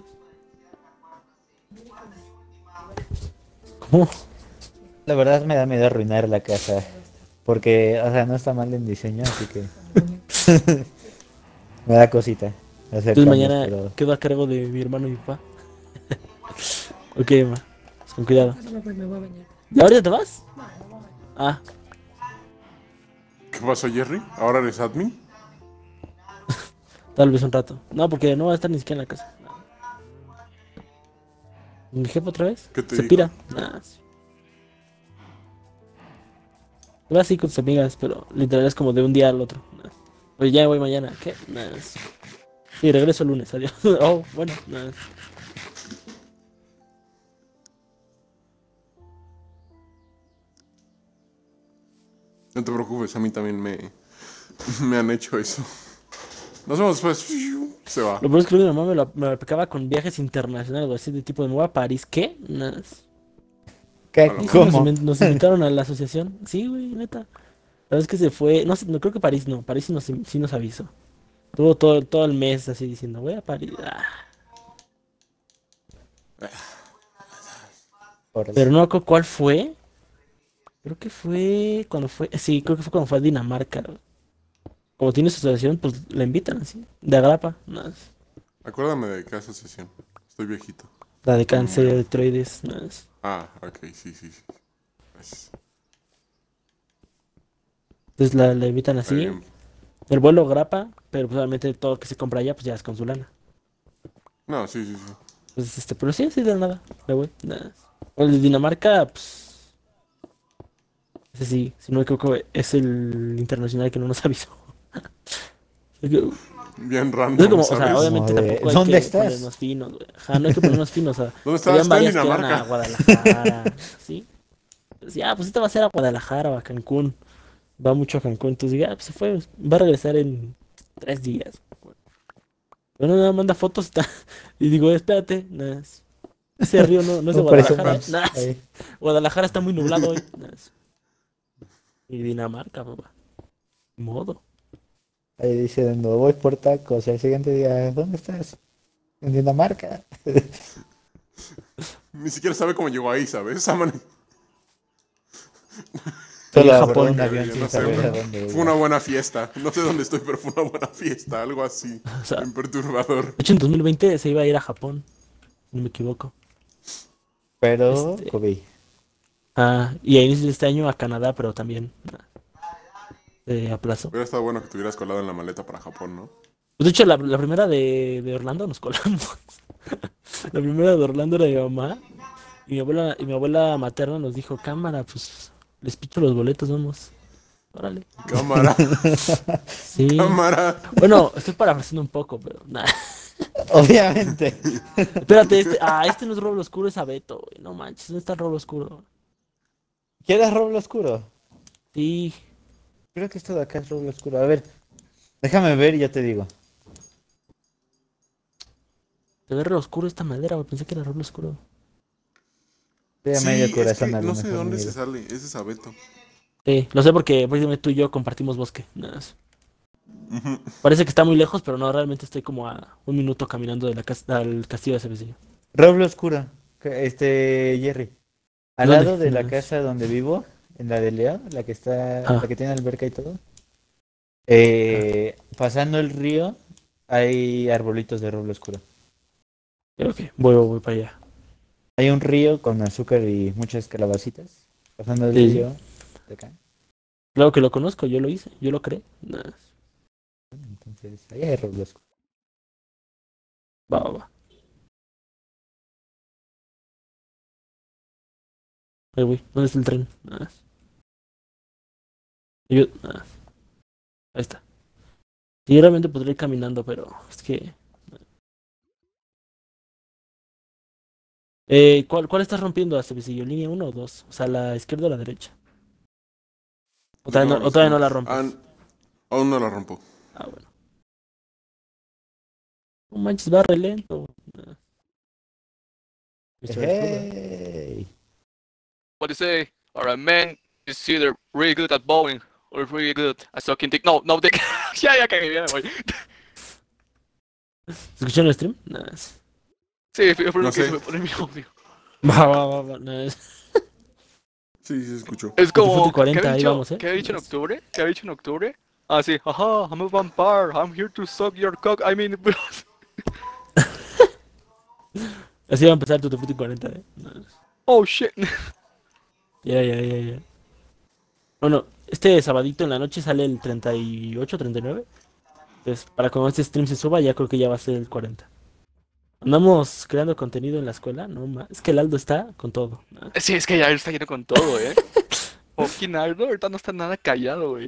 ¿Cómo? La verdad me da miedo arruinar la casa. Porque, o sea, no está mal en diseño, así que... me da cosita hacer Entonces cambios, mañana pero... quedo a cargo de mi hermano y mi papá. Ok, Emma, pues con cuidado. No, pues me voy a bañar. ¿Y ahorita te vas? Ah, ¿Qué pasó, Jerry? ¿Ahora eres admin? tal vez un rato. No, porque no va a estar ni siquiera en la casa. ¿Mi jefe otra vez? ¿Qué te Se dijo? pira. Nah, sí. Se va así con sus amigas, pero literal es como de un día al otro. Nah. Oye, ya voy mañana. ¿Qué? Nah, sí. Sí, regreso el lunes. Adiós. Oh, bueno. Nah. No te preocupes, a mí también me han hecho eso. Nos vemos después. Se va. Lo peor es que mi mamá me lo aplicaba con viajes internacionales, o así de tipo de me voy a París. ¿Qué? Nah. ¿Qué? Sí, ¿Cómo? nos invitaron a la asociación. Sí, güey, neta. La vez que se fue, no sé, no creo que París no, París sí nos avisó. Tuvo todo el mes así diciendo, voy a París. Ah. Órale. Pero no me acuerdo cuál fue. Creo que fue cuando fue, sí, creo que fue cuando fue a Dinamarca. Güey. Como tiene su asociación, pues la invitan así, de agrapa. No, Acuérdame de qué asociación. Estoy viejito. la de cáncer, de tiroides, no, Ah, ok, sí. Pues, entonces la invitan está así. bien. El vuelo grapa, pero pues obviamente todo lo que se compra allá, pues ya es con su lana. No, sí. Pues pero sí, así de nada, me voy. Nada. O el de Dinamarca, pues. Ese sí, si no me equivoco, es el internacional que no nos avisó. Bien No random, es como, o ¿sabes? sea, obviamente Como de, tampoco hay ¿dónde que estás? ponernos finos, güey. Ajá, no hay que ponernos finos, o sea, ¿Dónde estás? habían Estoy en varias que iban a Dinamarca. Guadalajara, ¿sí? Pues ya, pues esta va a ser a Guadalajara o a Cancún. Va mucho a Cancún, entonces ya, pues se fue, va a regresar en 3 días. Bueno, nada, manda fotos y digo, espérate, nada, ese río no es de No parece Guadalajara, más. nada, Ahí. Guadalajara está muy nublado hoy. Nada. Y Dinamarca, papá. Ni modo. Ahí diciendo, voy por tacos. Y al siguiente día, ¿dónde estás? En Dinamarca. Ni siquiera sabe cómo llegó ahí, ¿sabes? Esa manera. Solo en agarró Japón. un avión Yo sin no sé, saber a pero dónde fue iba. una buena fiesta. No sé dónde estoy, pero fue una buena fiesta. Algo así. O sea, Bien perturbador. de hecho, en 2020 se iba a ir a Japón, si no me equivoco. Pero, Este- COVID. Ah, y a inicios de este año a Canadá, pero también aplazó. Hubiera estado bueno que te hubieras colado en la maleta para Japón, ¿no? Pues de hecho, la primera de Orlando nos colamos. La primera de Orlando era de mi mamá. Y mi abuela materna nos dijo, cámara, pues les picho los boletos, vamos. Órale. Cámara, Sí. cámara. Bueno, estoy parafraseando un poco, pero nada. Obviamente. Espérate, este no es roble oscuro, es abeto, güey. No manches, ¿dónde está el roble oscuro? ¿Quieres roble oscuro? Sí. Creo que esto de acá es roble oscuro. A ver, déjame ver y ya te digo. Se ve re oscuro esta madera, güey. Pensé que era roble oscuro. Estoy a medio Sí, es corazón que a lo no sé de mejor, mi dónde se amigo. sale. Ese es abeto. Sí, lo sé porque precisamente tú y yo compartimos bosque. Nada más. Ujú. Parece que está muy lejos, pero no, realmente estoy como a un minuto caminando de la casa al castillo de ese vecino. Roble oscuro. Jerry. Al ¿Dónde? lado de la Nada más. casa donde vivo, en la de Leo, la Ah, que tiene alberca y todo. ah. Pasando el río, hay arbolitos de roble oscuro. Creo que voy para allá. Hay un río con azúcar y muchas calabacitas. Pasando el Sí, sí. río, de acá. Claro que lo conozco, yo lo hice, yo lo creé. Nada más. Entonces, ahí hay roble oscuro. Va, va, va. Ahí voy. ¿Dónde está el tren? Nada más. Nada más. Ahí está. Sí, realmente podría ir caminando, pero es que. ¿Cuál estás rompiendo, Acevesillo? ¿Línea uno o 2? O sea, la izquierda o la derecha. De nuevo la O todavía no segunda. la Ah, rompes. aún no la rompo. Ah, bueno. No manches, va re lento. Mr. Explorer. ¡Hey! What do you say? Alright, man, is either really good at bowling or really good at sucking dick. No, no dick. Ya cagué, ya me voy. ¿Escucharon el stream? Nada más. Sí, fue No lo que sé. se me pone mi audio. Va. Nada más. Sí, sí, escucho. Es Futi como, 40, ahí vamos, ¿qué había dicho en octubre? ¿Qué había dicho en octubre? Ah, sí, ajá, I'm a vampire, I'm here to suck your cock, I mean, Así va a empezar tu Futi 40, Nada más. oh shit. Ya. Bueno, este sabadito en la noche sale el 38, 39. Entonces, para cuando este stream se suba, ya creo que ya va a ser el 40. Andamos creando contenido en la escuela, no más. Es que el Aldo está con todo. Sí, es que ya está lleno con todo, Fucking Aldo, ahorita no está nada callado, güey.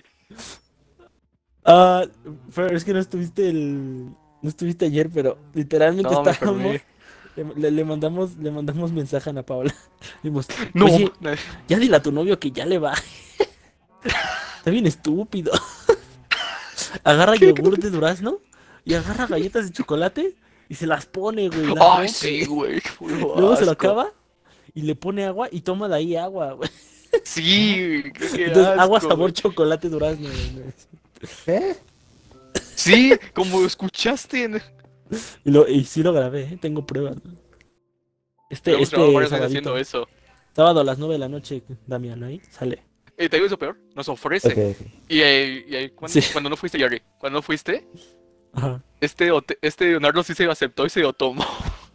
Ah, pero es que no estuviste ayer, pero literalmente No, me estábamos. enfermé. Le mandamos mensaje a Ana Paula. Dimos, No, oye, ya dile a tu novio que ya le va. Está bien estúpido. Agarra ¿Qué? yogur de durazno y agarra galletas de chocolate y se las pone, güey. Las Ay, rompe. sí, güey, qué puro Luego se lo asco. acaba y le pone agua y toma de ahí agua, güey. Sí, qué Entonces, agua asco, sabor güey. chocolate durazno, güey. ¿Qué? Sí, como escuchaste Y sí lo grabé, tengo pruebas. Hemos grabado Este varios años haciendo sabadito. eso. Sábado a las 9 de la noche, Damián, ahí sale. Y te digo eso peor, nos ofrece. Ok. Y Sí. cuando no fuiste, Jerry, cuando no fuiste, Ajá. este Leonardo sí se aceptó y se lo tomó.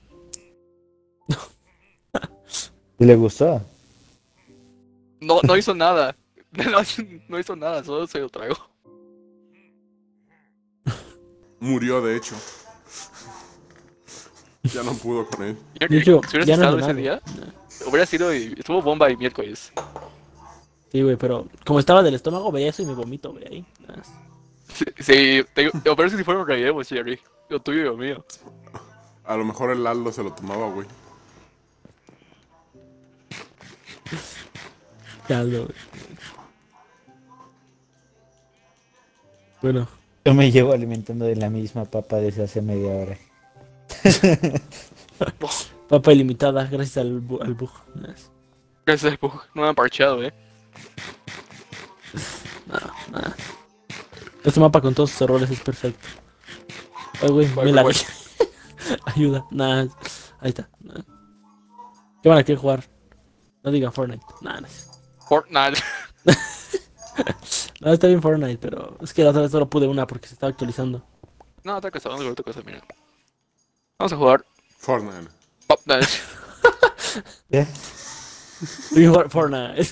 ¿Y le gustó? No hizo nada. No hizo nada, solo se lo tragó. Murió, de hecho. Ya no pudo con él. De hecho, Si hubieras ya no estado es ese nada. día, hubiera sido estuvo bomba y miércoles. Sí, güey, pero como estaba del estómago, veía eso y me vomito, güey, ahí. Sí, pero es que si fueron relevos, Jerry. Lo tuyo y lo mío. A lo mejor el Aldo se lo tomaba, güey. Caldo, güey. Bueno, Yo me llevo alimentando de la misma papa desde hace media hora. papa ilimitada, gracias al bug. Gracias al bug. No me han parcheado, Nada. Este mapa con todos sus errores es perfecto. Ay, güey, Vale, me la bueno. Ayuda, nada. Ahí está. Nah. ¿Qué van a querer jugar? No digan Fortnite. Nada. Fortnite. No, está bien Fortnite, pero es que la otra vez solo pude una porque se estaba actualizando. No, otra cosa, vamos a jugar otra cosa, mira. Vamos a jugar Fortnite. Fortnite. ¿Qué? Voy a jugar Fortnite.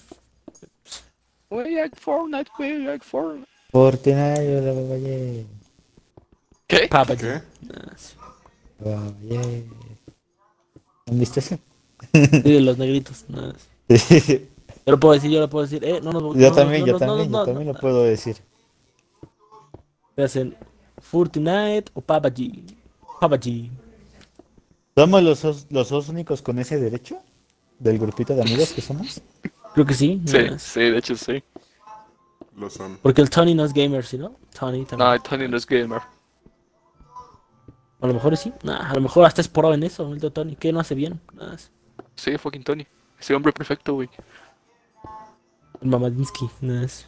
We like Fortnite, we like Fortnite. Fortnite, la babaye. ¿Qué? Papa, ¿Qué? Babaye. ¿Han visto eso? Sí, de los negritos. Nada. Yo lo puedo decir, no nos Yo también lo puedo decir. Me hacen Fortnite o PUBG. PUBG. ¿Somos los dos únicos con ese derecho? ¿Del grupito de amigos que somos? Creo que sí. Sí, Nah. sí, de hecho sí. Lo son. Porque el Tony no es gamer, ¿sí, no? Tony también. No, Tony no es gamer. A lo mejor sí. Nah, a lo mejor hasta es pro en eso, el de Tony. ¿Qué no hace bien? Nah, es Sí, fucking Tony. Ese hombre perfecto, güey. el Mamadinsky. Nah, es-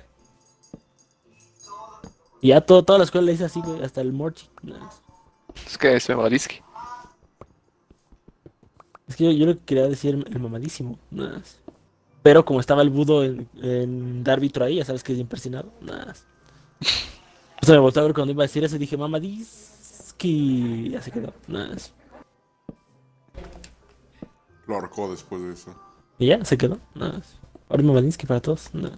Y ya toda la escuela le dice así, güey. Hasta el Morty. Nah, Es que es Mamadinsky. es que yo le quería decir el mamadísimo. Nah, es- Pero como estaba el budo de árbitro ahí, ya sabes que es bien persinado. Nah, es- Pues me volteé a ver cuando iba a decir eso y dije, Mamadinsky. Ya se quedó. Nah, es- Lo ahorcó después de eso. Y ya, se quedó. Nah, es- Ahora es Mamadinsky para todos. Nah.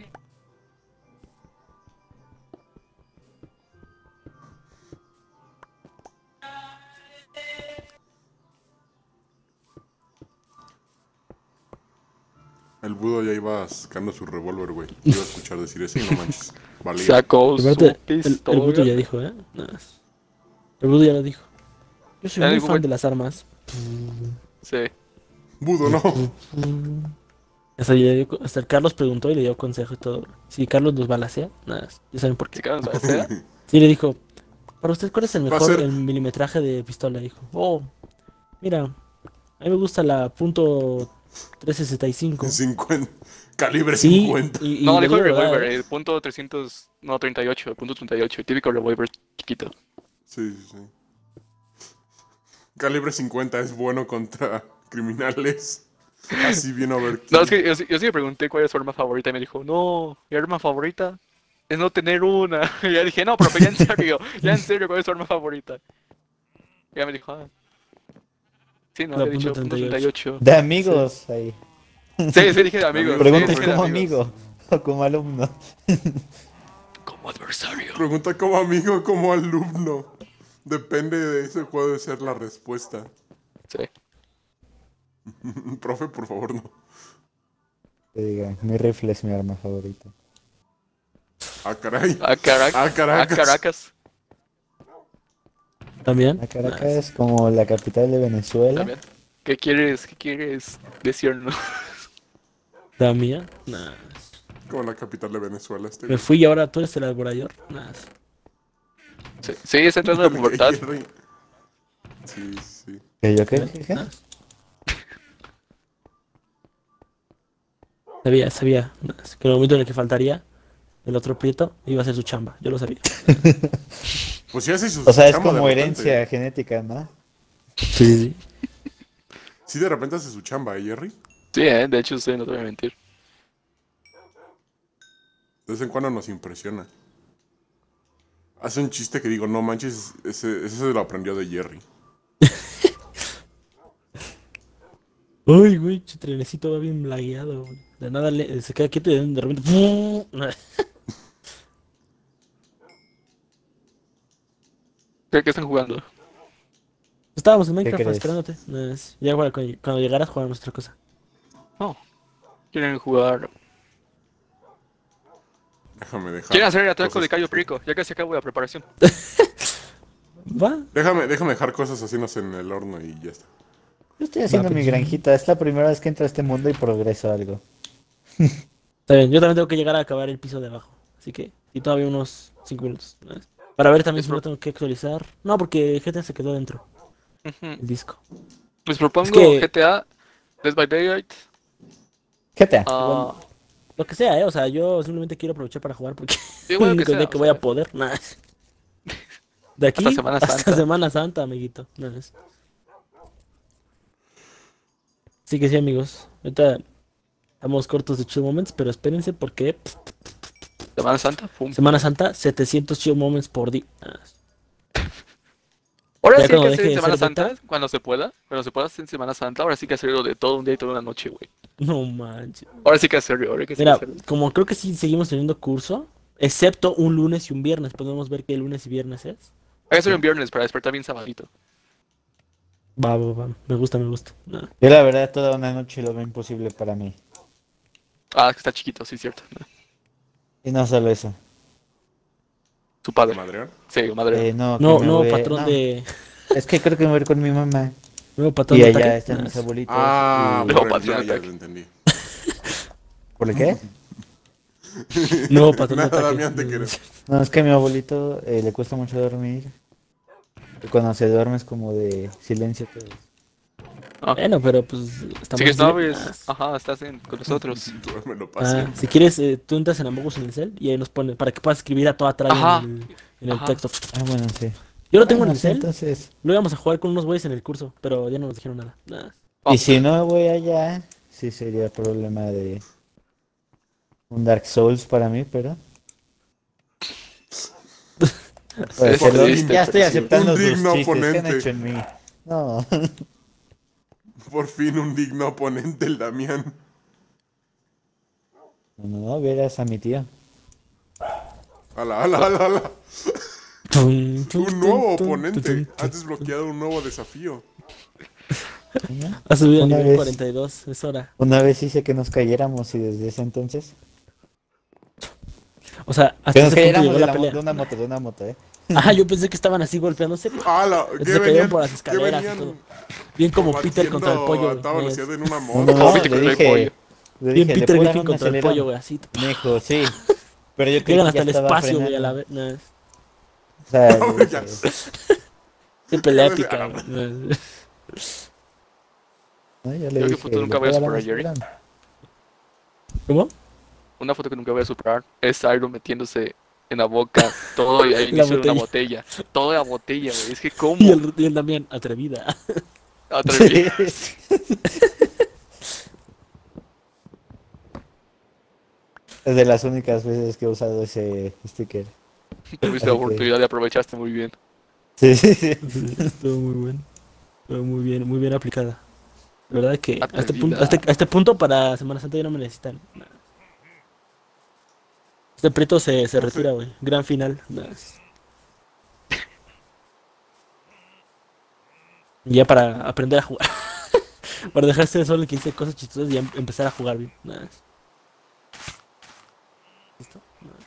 El Budo ya iba sacando su revólver, güey. Iba a escuchar decir eso y no manches. Valía. Sacó su Aparte, el Budo ya pistola. dijo, ¿eh? Nah, es- El Budo ya lo dijo. Yo soy Ya muy dijo, fan güey. de las armas. Sí. Budo, no. Hasta el Carlos preguntó y le dio consejo y todo. Si Carlos los balacea, nada, ya saben por Si qué. cabrón se sea. Sí, le dijo, para usted, ¿cuál es el Va a mejor ser- el milimetraje de pistola? Dijo, oh, mira, a mí me gusta la punto .365. 50. Calibre Sí, 50. y No, le dijo el digo, ¿verdad, revólver, el punto 300, no, 38, el punto 38, el típico revólver chiquito. Sí, sí, sí. Calibre 50 es bueno contra criminales. Así bien overkill. No, es que yo sí le pregunté cuál es su arma favorita y me dijo, no, mi arma favorita es no tener una. Y ya dije, no, pero ya en serio, ¿cuál es su arma favorita? Y ya me dijo, ah. Sí, no, La había dicho punto punto 38. De amigos ahí. Sí, sí, dije de amigos. sí, Preguntas dije de como amigos. amigo o como alumno. Como adversario. Pregunta como amigo o como alumno. Depende de ese juego de ser la respuesta. Sí. Profe, por favor, no. Te diga, mi rifle es mi arma favorita. Ah, caray. A Caracas. Ah, Caracas. A Caracas. También. La Caracas es como la capital de Venezuela. También. ¿Qué quieres decirnos? La mía, nada. Como la capital de Venezuela. Me fui y ahora tú eres el alborayor. Nada. Sí, sí, está entrando la pubertad. Sí, sí. ¿Qué yo qué? ¿Qué? Nada. Sabía. Nada. Que en el momento en el que faltaría el otro prieto iba a hacer su chamba. Yo lo sabía. Pues sí hace su O sea, es chamba de como repente. herencia genética, ¿no? Sí. Sí, de repente hace su chamba, ¿eh, Jerry? Sí, de hecho, sí, no te voy a mentir. De vez en cuando nos impresiona. Hace un chiste que digo, no manches, ese se lo aprendió de Jerry. Uy, güey, ese trenecito va bien lagueado. Güey. De nada se queda quieto y de repente. ¿Qué están jugando? Estábamos en Minecraft crees? esperándote. Ya bueno, cuando llegaras jugar nuestra cosa. No. Quieren jugar. Déjame dejar. Quieren hacer el atraco cosas- de Cayo Perico. Ya casi acabo la preparación. Va. Déjame dejar cosas haciéndose en el horno y ya está. Yo estoy haciendo mi pues, granjita. Es la primera vez que entro a este mundo y progreso algo. Está bien, yo también tengo que llegar a acabar el piso de abajo. Así que, y todavía unos 5 minutos. Para ver también si lo tengo que actualizar. No, porque GTA se quedó dentro, Ujú. el disco. Pues propongo Es que- GTA, Dead by Daylight. GTA. Ah, Lo que sea, O sea, yo simplemente quiero aprovechar para jugar porque sí, es bueno, el que único sea, día que o voy a sea. poder. Nada. De aquí Hasta Semana hasta Santa. Semana Santa, amiguito. Nada. Así que sí, amigos. Ahorita estamos cortos de chill moments, pero espérense porque Semana Santa, pum. Semana Santa, 700 chill moments por día. Ahora Ya sí hay cuando que hacer deje en de Semana ser beta. Santa, cuando se pueda hacer en Semana Santa, ahora sí que hacerlo de todo un día y toda una noche, güey. No manches. Ahora sí que hacerlo, ahora sí que Mira, hacerlo. como creo que sí seguimos teniendo curso, excepto un lunes y un viernes, podemos ver qué lunes y viernes es. Hay que hacerlo en viernes para despertar bien sabadito. Va. Me gusta. No. Yo la verdad toda una noche lo veo imposible para mí. Ah, es que está chiquito, sí, cierto. Y no solo eso. Su padre. ¿Madrear? Sí, madre. No, No, que me nuevo voy- patrón no, de. Es que creo que me voy a ir con mi mamá. Nuevo patrón Y de allá ataque. están Nah, mis abuelitos. Ah, y- Luego bueno, patrón ya ataque. lo entendí. ¿Por qué? Nuevo patrón de Nada, ataque. Damián, te queremos. No, es que a mi abuelito le cuesta mucho dormir. Y cuando se duerme es como de silencio todo. Bueno, pero pues estamos Sigues así. novios. Ajá, con nosotros. Duérmelo para siempre. Si quieres, tú entras en Among Us en el cel y ahí nos pone para que puedas escribir a toda tralla Ajá. en el Ajá. texto. Ah, bueno, sí. Yo lo tengo en Bueno, el sí, cel. entonces. Lo íbamos a jugar con unos güeyes en el curso, pero ya no nos dijeron nada. Nah. Oh. Y si no voy allá, sí sería problema de un Dark Souls para mí, pero. Pues, Es triste, ya estoy pero sí. aceptando Un sus digno chistes que han oponente. hecho en mí. No. Por fin un digno oponente, el Damián. No, verás a mi tío. Ala, ala, ala, ala. Tum, tum, Un nuevo tum, tum, oponente. tum, Has desbloqueado un nuevo desafío. ¿No? Ha subido a Una nivel vez. 42, es hora. Una vez hice que nos cayéramos y desde ese entonces. O sea, hasta Que nos ese punto cayéramos llegó de, la pelea. de una moto, Ajá, yo pensé que estaban así golpeándose. ¡Hala! Se ¿Qué cayeron venían? por las ¿Qué escaleras y venían? todo. Bien como Peter contra el pollo. A toda güey. velocidad en una No, moto. no, Viste le contra el dije. pollo. Le Bien dije, Peter le puedo dar Griffin un contra el acelerón. pollo, güey, así. Me dijo, sí. Pero yo creí Llegan que hasta ya el estaba espacio, güey, a la frenando. vez. Nah, O sea, No, le ya. dije, qué pelea Ya, épica, ya. güey. ¿no? Yo le Creo que dije, puto nunca le voy a puedo dar un superar, Jerry. acelerón. ¿Cómo? Una foto que nunca voy a superar es Iron metiéndose en la boca todo al inicio de una botella. Toda la botella, güey. Es que cómo Y él también, atrevida. atreví. Es de las únicas veces que he usado ese sticker. Tuviste la oportunidad y aprovechaste muy bien. Sí, sí, sí. Estuvo muy bueno. Estuvo muy bien aplicada. La verdad es que a este, Atrevida. punto, a este punto para Semana Santa ya no me necesitan. Nah. Este preto se retira, güey. Gran final. Nah. Ya para aprender a jugar. Para dejarse solo que hice cosas chistosas y ya empezar a jugar bien. Nah. ¿Listo?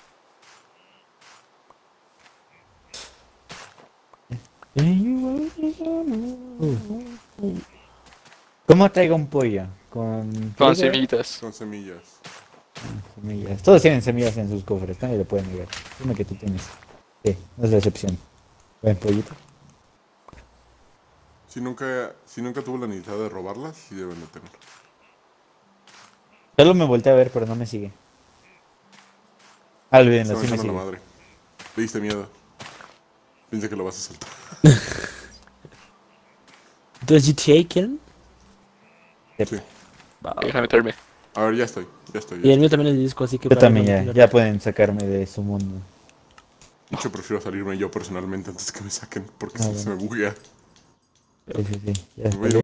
¿Cómo traigo un pollo? Con Con trigo, semillitas. Con semillas. semillas. Todos tienen semillas en sus cofres, nadie lo puede negar. Dime que tú tienes. Sí, no es la excepción. Buen pollito. Si nunca tuvo la necesidad de robarlas, sí deben de tener. Solo me volteé a ver, pero no me sigue. Ah, olvídenlo, Se sí me me echando la sigue. madre. Le diste miedo. Piensa que lo vas a soltar. Entonces, GTA, ¿quieren? Sí. Va. Déjame meterme. A ver, ya estoy. Y el mío también es de disco, así que... Yo para también no ya, mentir. ya pueden sacarme de su mundo. Mucho prefiero salirme yo personalmente antes que me saquen, porque Ah, si no se me buguea. Sí, sí, sí. Ya Me voy está. a-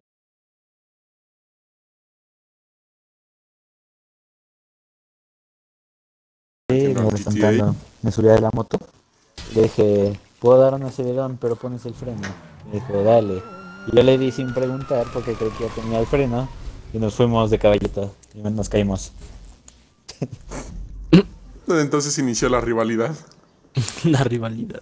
Sí, me voy sentando. Me subí a la moto. Le dije, puedo dar un acelerón, pero pones el freno. Me dijo, dale. Y yo le di sin preguntar porque creí que ya tenía el freno. Y nos fuimos de caballito. Y nos caímos. Desde entonces inició la rivalidad. La rivalidad.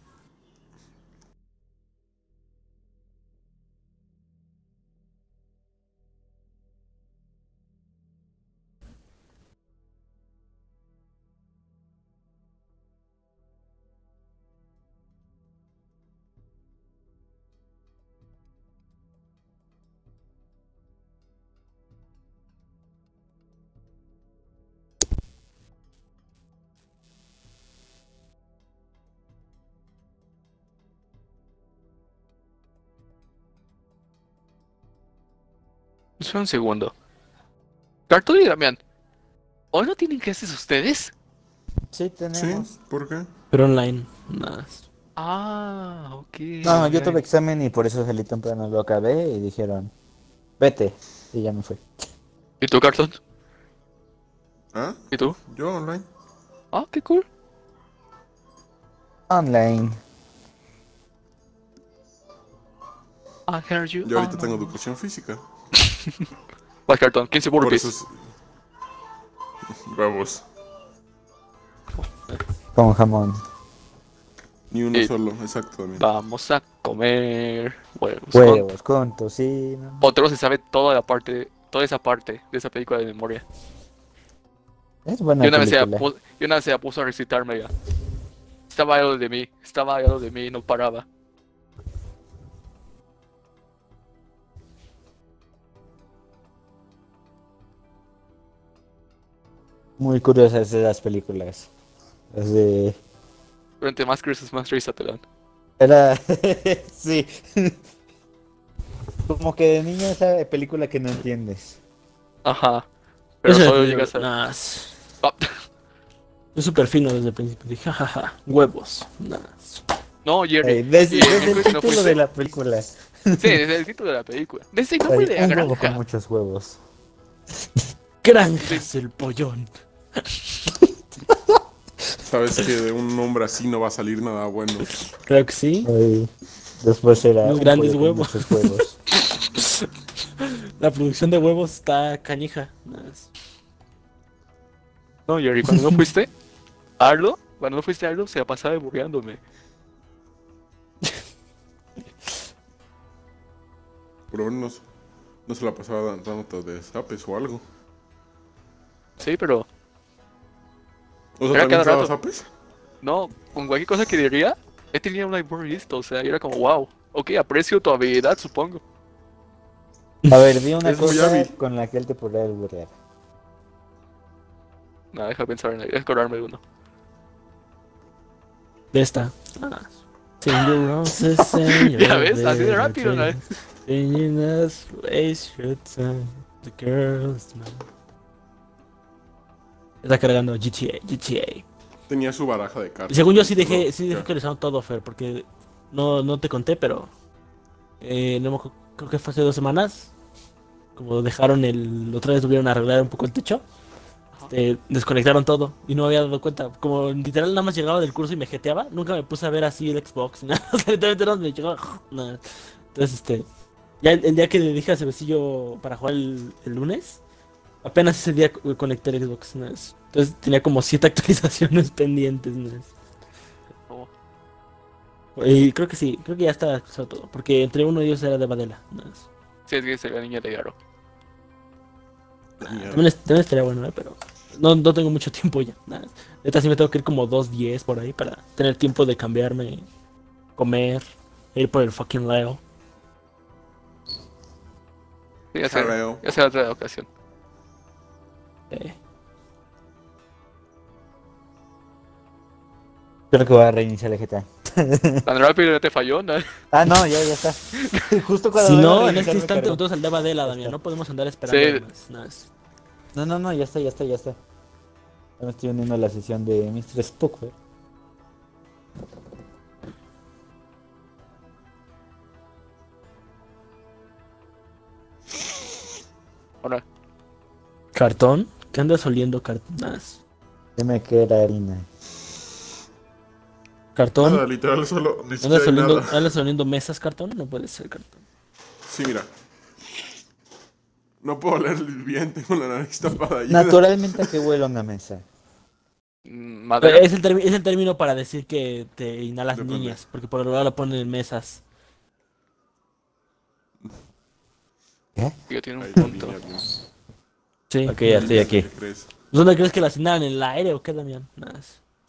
Espera un segundo. Cartoon y Damián, ¿hoy no tienen clases ustedes? Sí, ¿Sí? tenemos. ¿Por qué? Pero online. Nada. Ah, ok. No, yo ok. tuve examen y por eso salí temprano. Lo acabé y dijeron, vete. Y ya me fui. ¿Y tú, Cartoon? ¿Ah? ¿Y tú? Yo online. Ah, qué cool. Online. I heard you. Yo ahorita tengo educación física. ¿Cuál Cartoon? 15 Por burpees. eso es... Huevos. Con jamón. Ni uno Y- solo, exacto también. Vamos a comer huevos. Huevos con tocino. Otro se sabe toda esa parte de esa película de memoria. Es buena Y una vez película. se puso a recitarme ya. Estaba ahí al lado de mí y no paraba. Muy curiosas esas películas. Las de... Durante más crisis, más risa te dan. Era... sí. Como que de niño esa película que no entiendes. Ajá. Pero Eso solo es- llegas a... nah, Ah, es súper fino desde el principio. Dije, jajaja, huevos. Nah. no, Jerry. Ey, desde, ¿Y desde el miércoles no título fuiste? de la película. Sí, desde el título de la película. Desde el nombre Hay de la un huevo con granja. muchos huevos. Granjas el pollón. Sabes que de un hombre así no va a salir nada bueno. Creo que sí. Ay, después era Unos un grandes pollo con huevos. muchos huevos. La producción de huevos está canija. Nah, No, Jerry, cuando no fuiste, cuando no fuiste a Arlo, se la pasaba burlándome. Por lo menos no se la pasaba dándote de zapes o algo. Sí, pero O sea, Era ¿también cada te daba rato. zapes? no, con cualquier cosa que diría, él tenía un library listo, o sea, y era como, wow, ok, aprecio tu habilidad, supongo. A ver, di una Es muy cosa hábil. con la que él te podría burlar. Nada, deja pensar en deja acordarme de uno. de esta. Ah. Single roses and your Ya ves, así de little rápido, ¿no? dreams. Singing us, waste your time. The girls, man. Está cargando GTA. Tenía su baraja de cartas. Según yo sí Pero, dejé ya. actualizado todo, Fer, porque no te conté, pero no me creo que fue hace 2 semanas. Como dejaron otra vez volvieron a arreglar un poco el techo. Desconectaron todo y no me había dado cuenta. Como literal nada más llegaba del curso y me jeteaba, nunca me puse a ver así el Xbox. Nada, o sea, literalmente nada más me llegaba. Nada. Entonces, ya el día que le dije a Sebecillo para jugar el lunes, apenas ese día conecté el Xbox. ¿No? Entonces tenía como 7 actualizaciones pendientes. ¿No? Oh, Y creo que sí, creo que ya está actualizado todo, porque entre uno de ellos era de Badela. ¿No? sí, es que se la niña de Garo. Tenía- También estaría bueno, pero no tengo mucho tiempo ya. Nada. Neta, sí me tengo que ir como 2:10 por ahí para tener tiempo de cambiarme, comer, ir por el fucking Leo. Sí, Jaleo. ya será otra ocasión. Eh, Creo que voy a reiniciar el GTA. Tan rápido ya te falló, ¿no? Ah, no, ya está. Justo cuando si lo iba a no, en reiniciar este me instante cargó. nosotros al de Badela, Damián, no podemos andar esperando Sí. más. Nada, No, ya está. Ya me estoy uniendo a la sesión de Mr. Spook, güey. Ahora, ¿Cartón? ¿Qué andas oliendo cartón? Dime que era harina. ¿Cartón? Nada, literal, solo. Ni siquiera ¿Andas hay oliendo, nada. andas oliendo mesas cartón? No puede ser cartón. Sí, mira. No puedo oler bien, tengo la nariz tapada. Ayuda. Naturalmente que huele a una mesa. madera. Es el término para decir que te inhalas Depende. niñas, porque por lo general lo ponen en mesas. Tío, tiene un Ahí, punto. niña, Sí. Ok, ya estoy aquí. ¿qué crees? ¿Dónde crees que las inhalan? ¿En el aire o qué, Damián? Nada.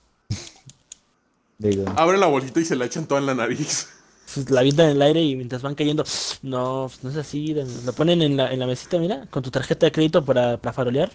Digo, Abren la bolsita y se la echan toda en la nariz. Pues la avientan en el aire y mientras van cayendo. No, pues no es así. Damián. Lo ponen en la mesita, mira, con tu tarjeta de crédito para farolear.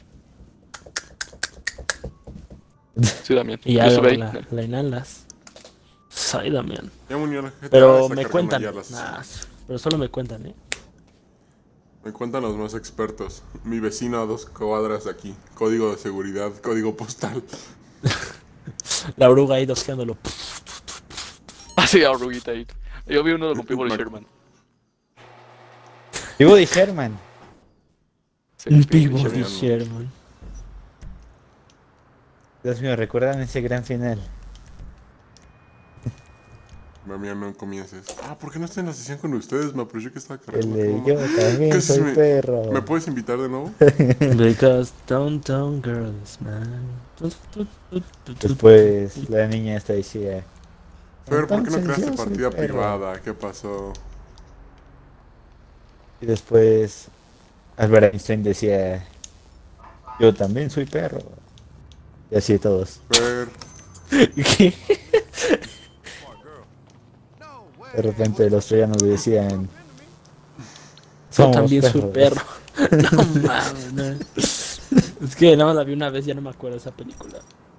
Sí, también. Y ya Yo estuve luego ahí. la inhalas. Ay, Damián. Ya me unieron a GTA, Pero está me cargando cuentan. ya las- Nah, pero solo me cuentan, ¿eh? Me cuentan los más expertos. Mi vecino a 2 cuadras de aquí. Código de seguridad, código postal. La oruga ahí doxeándolo. Ah, sí, arruguita ahí. Yo vi uno con People Sherman. Digo de Sherman. Sí, Un People pivo Sherman. de Sherman. Dios mío, ¿recuerdan ese gran final? Mami, no comiences. Ah, ¿por qué no estoy en la sesión con ustedes? Me aproveché que estaba El cargando. de ¿Cómo? yo también ¿Qué soy me- perro. ¿Me puedes invitar de nuevo? Because downtown girls, man. Después la niña esta decía, Fer, ¿por qué no Entonces, creaste yo soy partida perro. privada? ¿Qué pasó? y después Albert Einstein decía, yo también soy perro. Y así todos. Fer, ¿Qué? De repente los troyanos le decían... Yo "Somos también soy perros". perro. No mames, no. Es que nada más la vi una vez, ya no me acuerdo de esa película.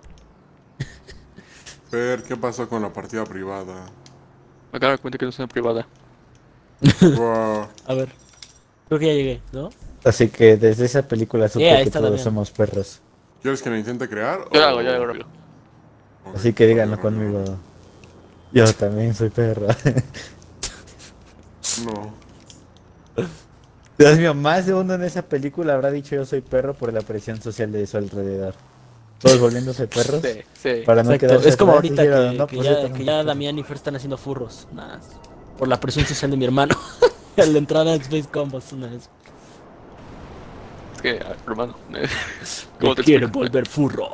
Fer, ¿qué pasó con la partida privada? Me acabo de dar cuenta que no es una privada. Wow. A ver. Creo que ya llegué, ¿no? Así que desde esa película supe ahí que está todos Damián. somos perros. ¿Quieres que la intente crear? Yo lo hago, yo lo hago rápido. Ok, Así que díganlo ok, conmigo. Yo también soy perro. No. Dios mío, más de uno en esa película habrá dicho yo soy perro por la presión social de su alrededor. Todos volviéndose perros. Sí, sí. Para no Exacto. quedarse Es como atrás, ahorita dijeron, que, "No, que pues yo ya, también que soy ya perro". Damián y Fer están haciendo furros. Nada. Por la presión social de mi hermano. A la entrada de Space Combos una vez. Es que, hermano. Me ¿Cómo te quiero explico? volver furro.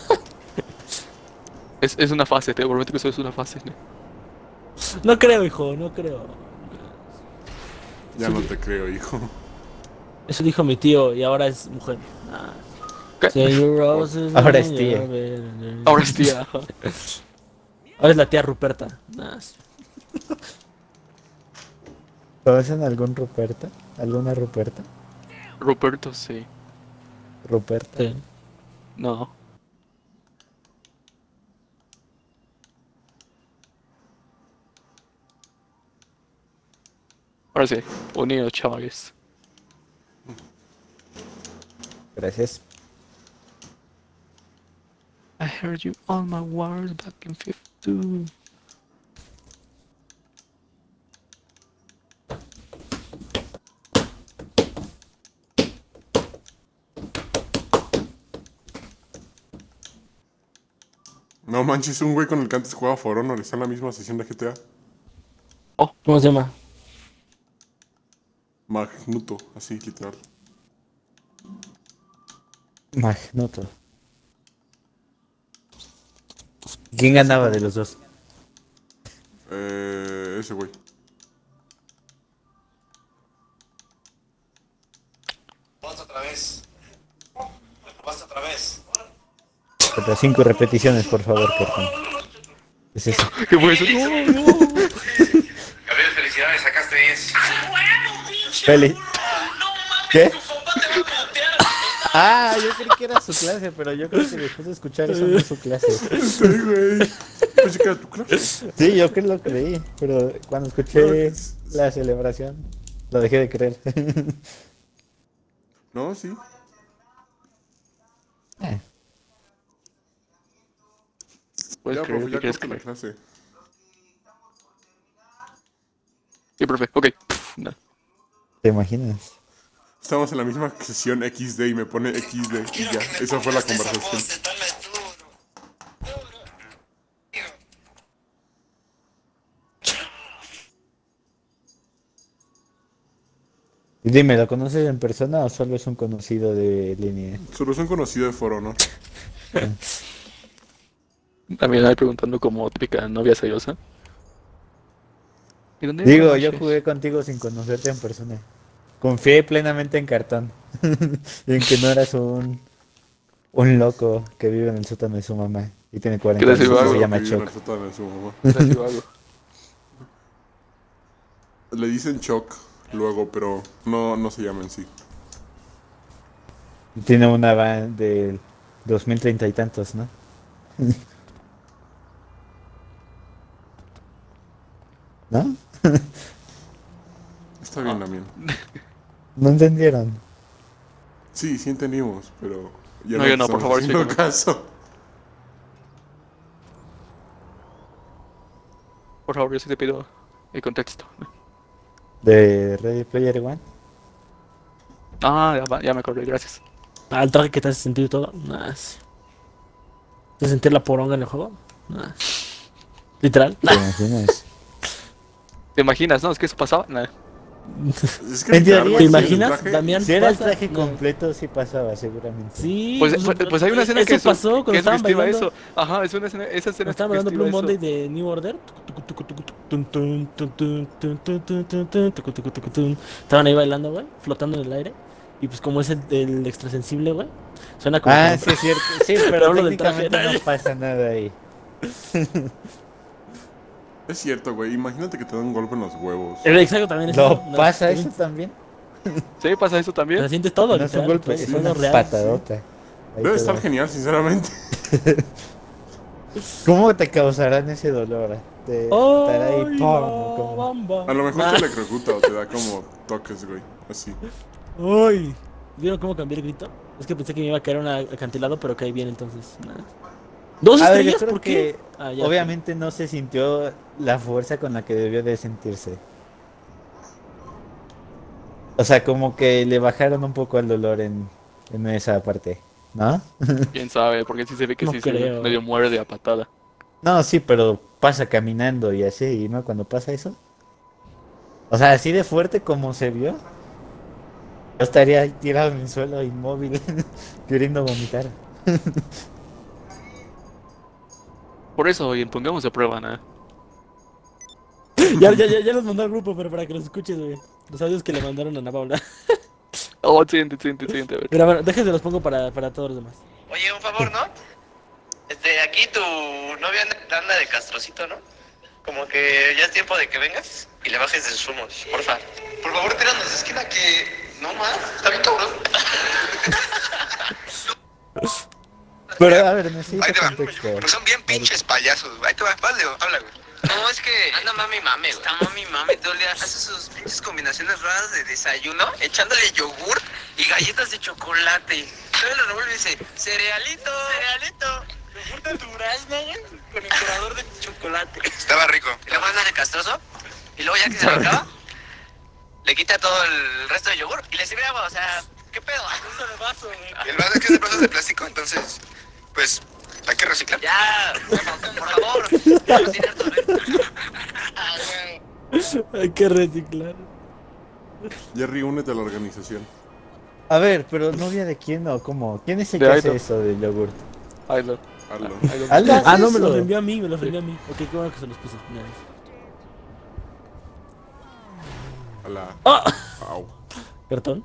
Es una fase, te prometo que eso es una fase. ¿No? No creo, hijo, no creo. Ya no te creo, hijo. Eso dijo mi tío y ahora es mujer. Ah. ¿Qué? Say your roses Ahora es and tía. your bed. Ahora es tía. ajá. Ahora es la tía Ruperta. Nah. ¿Conocen algún Ruperta? ¿Alguna Ruperta? Ruperto, sí. Ruperta. Sí. No. Ahora sí, unidos, chavales. Gracias. I heard you on my wars back in 52. No manches, un güey con el que antes jugaba For Honor está en la misma sesión de GTA. ¿Cómo se llama? Magnuto, así literal. Magnoto. ¿Quién ganaba de los dos? Ese güey. Vas otra vez. Vas otra vez. Pero 5 repeticiones, por favor, Kerton. Es eso. ¿Qué fue eso? No, no. Gabriel, felicidades, sacaste 10. Feli. ¿Qué? Ah, yo creí que era su clase, pero yo creo que después de escuchar eso no es su clase. Sí, güey. Pensé que era tu clase. Sí, yo que lo creí, pero cuando escuché la celebración, lo dejé de creer. No, sí. Puedes Ya, creer profe, que ya quieres corta la creer. clase. Sí, profe, ok. No. ¿Te imaginas? Estamos en la misma sesión XD y me pone XD y ya. Esa fue la conversación. Y dime, ¿lo conoces en persona o solo es un conocido de línea? Solo es un conocido de For Honor. También ahí preguntando como típica novia celosa. ¿Y dónde Digo, conoces? yo jugué contigo sin conocerte en persona. Confié plenamente en cartón. Y en que no eras un loco que vive en el sótano de su mamá y tiene 40 ¿Qué años decir y algo? se llama Vive en Chuck. el sótano de su mamá. Te digo algo. Le dicen Choc luego, pero no se llama en sí. Tiene una van del 2030 y tantos, ¿no? ¿No? Está bien también. ¿No entendieron? Sí, sí entendimos, pero ya No, yo no, estamos por favor, haciendo explícame. caso. Por favor, yo sí te pido el contexto. ¿De Ready Player One? Ah, ya me acordé, gracias. Al traje que te hace sentir todo. Nah. ¿Te hace sentir la poronga en el juego? Nah. Literal. ¿Te imaginas? ¿Te imaginas, no? Es que eso pasaba. Nah. Es que En teoría, ¿Te sí, imaginas, Damián? Si era el pasa- traje no. completo, sí pasaba, seguramente. Sí. Pues hay una escena eso que pasó cuando que es estaban festiva bailando. eso. Ajá, es una escena, esa escena Cuando estaban bailando Blue Monday de New Order. Estaban ahí bailando, güey. Flotando en el aire. Y pues como es el extrasensible, güey. Suena como... Ah, sí, es cierto. Sí, pero hablo del traje. técnicamente no pasa nada ahí. Es cierto, güey. Imagínate que te dan un golpe en los huevos. Exacto, también es ¿No eso. pasa también- eso también? Sí, pasa eso O también. sea, sientes todo, No es un literal, golpe, todo, es todo una real. patadota. Ahí Debe te estar va. genial, sinceramente. ¿Cómo te causarán ese dolor? Te estará ahí, ¡Ay, ¡pum! la como- bamba! A lo mejor Ah, te electrocuta o te da como toques, güey. Así. ¡Ay! ¿Vieron cómo cambié el grito? Es que pensé que me iba a caer un acantilado, pero caí bien, entonces. Nada. ¿Dos A ver, yo estrellas? creo ¿Por que qué? Ah, ya. obviamente no se sintió la fuerza con la que debió de sentirse. O sea, como que le bajaron un poco el dolor en esa parte, ¿no? Quién sabe, porque sí se ve que No sí se creo. medio muere de a patada. No, sí, pero pasa caminando y así, ¿no? Cuando pasa eso. O sea, así de fuerte como se vio. Yo estaría ahí tirado en el suelo inmóvil, queriendo vomitar. Por eso, oye, pongamos a prueba, ¿no? Ya los mandó al grupo, pero para que los escuches, güey. Los audios que le mandaron a Ana Paula. Oh, siguiente, a ver. Mira, bueno, déjense los pongo para todos los demás. Oye, un favor, ¿no? Aquí tu novia anda de castrocito, ¿no? Como que ya es tiempo de que vengas y le bajes de sus humos, porfa. Por favor, tíranos de esquina que... No más, está bien cabrón. Pero a ver, necesito Ahí te va. contexto. Pues son bien pinches payasos. Ahí te va, vale, habla, güey. No, es que anda mami mame, güey. Está mami mame todo el día. Hace sus pinches combinaciones raras de desayuno, echándole yogur y galletas de chocolate. Todavía lo revuelve y dice, cerealito. Yogur de durazno, güey, con el colador de chocolate. Estaba rico. Y luego anda de castroso, y luego ya que se lo acaba, le quita todo el resto de yogur y le sirve agua, o sea, ¿qué pedo? Uso de vaso, güey. El vaso es que es de vasos de plástico, entonces, pues, hay que reciclar. Ya, por favor. Hay que reciclar. Jerry, únete a la organización. A ver, pero novia de quién o cómo. ¿Quién es el De que hace Aito. eso del yogurt? Ahí lo. Hazlo. Aldo hace Ah, no, me eso. los envió a mí, Ok, qué bueno que se los puse. Nice. A la... ¡Ah! Au. ¿Cartón?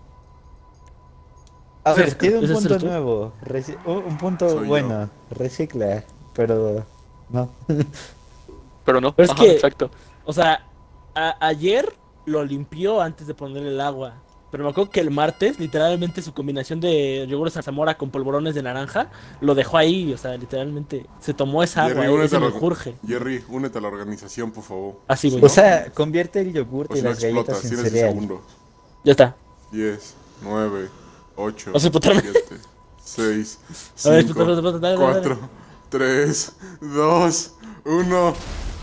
A Ese ver, es- tiene un ese punto eres tú. nuevo. Un punto Soy yo. bueno. Recicla, pero no. Pero no, Pero es ajá, que- exacto. O sea, ayer lo limpió antes de ponerle el agua. Pero me acuerdo que el martes, literalmente, su combinación de yogur zarzamora con polvorones de naranja lo dejó ahí. O sea, literalmente se tomó esa agua, Jerry, únete ese a la... menjurje. Jerry, únete a la organización, por favor. Así, güey. O sea, convierte el yogurt O y si no las galletas explotas, en tienes 10 cereal. segundos. Ya está. 10, 9, 8, Vas a explotarme. 7, 6, A ver, 5, explota, dale. 4, 3, 2, 1.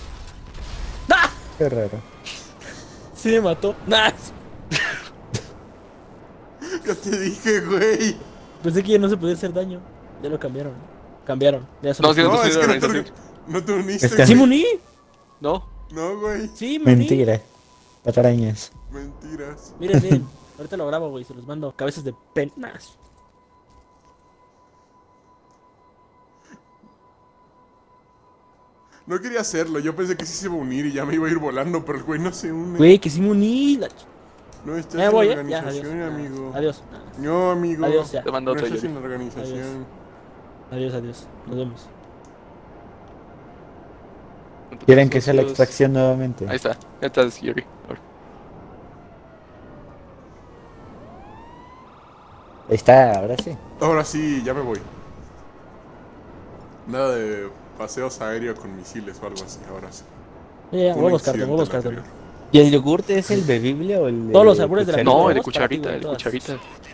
Qué raro. Sí me mató. Nah. Ya te dije, güey. Pensé que ya no se podía hacer daño. Ya lo cambiaron. Ya se No, lo- sí, No, sí, es que no te, organización. no te uniste, Es que- ¿Sí me güey. uní? No, No, güey. Sí, me uní. Mentira. Patarañas. Mentiras. Miren. Ahorita lo grabo, güey. Se los mando. Cabezas de penas. No quería hacerlo. Yo pensé que sí se iba a unir y ya me iba a ir volando, pero el güey no se une. Güey, que sí me uní. No estás Me en voy, la Ya, adiós. organización, amigo. Adiós. No, amigo. Adiós, ya. te mando No otro estás Jerry. en la organización. Adiós. Nos vemos. ¿Quieren que sea la Dios. extracción nuevamente? Ahí está, ya estás, Jerry. Ahora. Ahí está, ahora sí. Ahora sí, ya me voy. Nada de paseos aéreos con misiles o algo así, ahora sí. Ya, Fue un huevos cartón, accidente huevos el cartón. anterior. ¿Y el yogurt es el bebible o el de Todos los albures de la cucharita? No, Huevos el de para ti, cucharita, güey, el de todas. cucharita.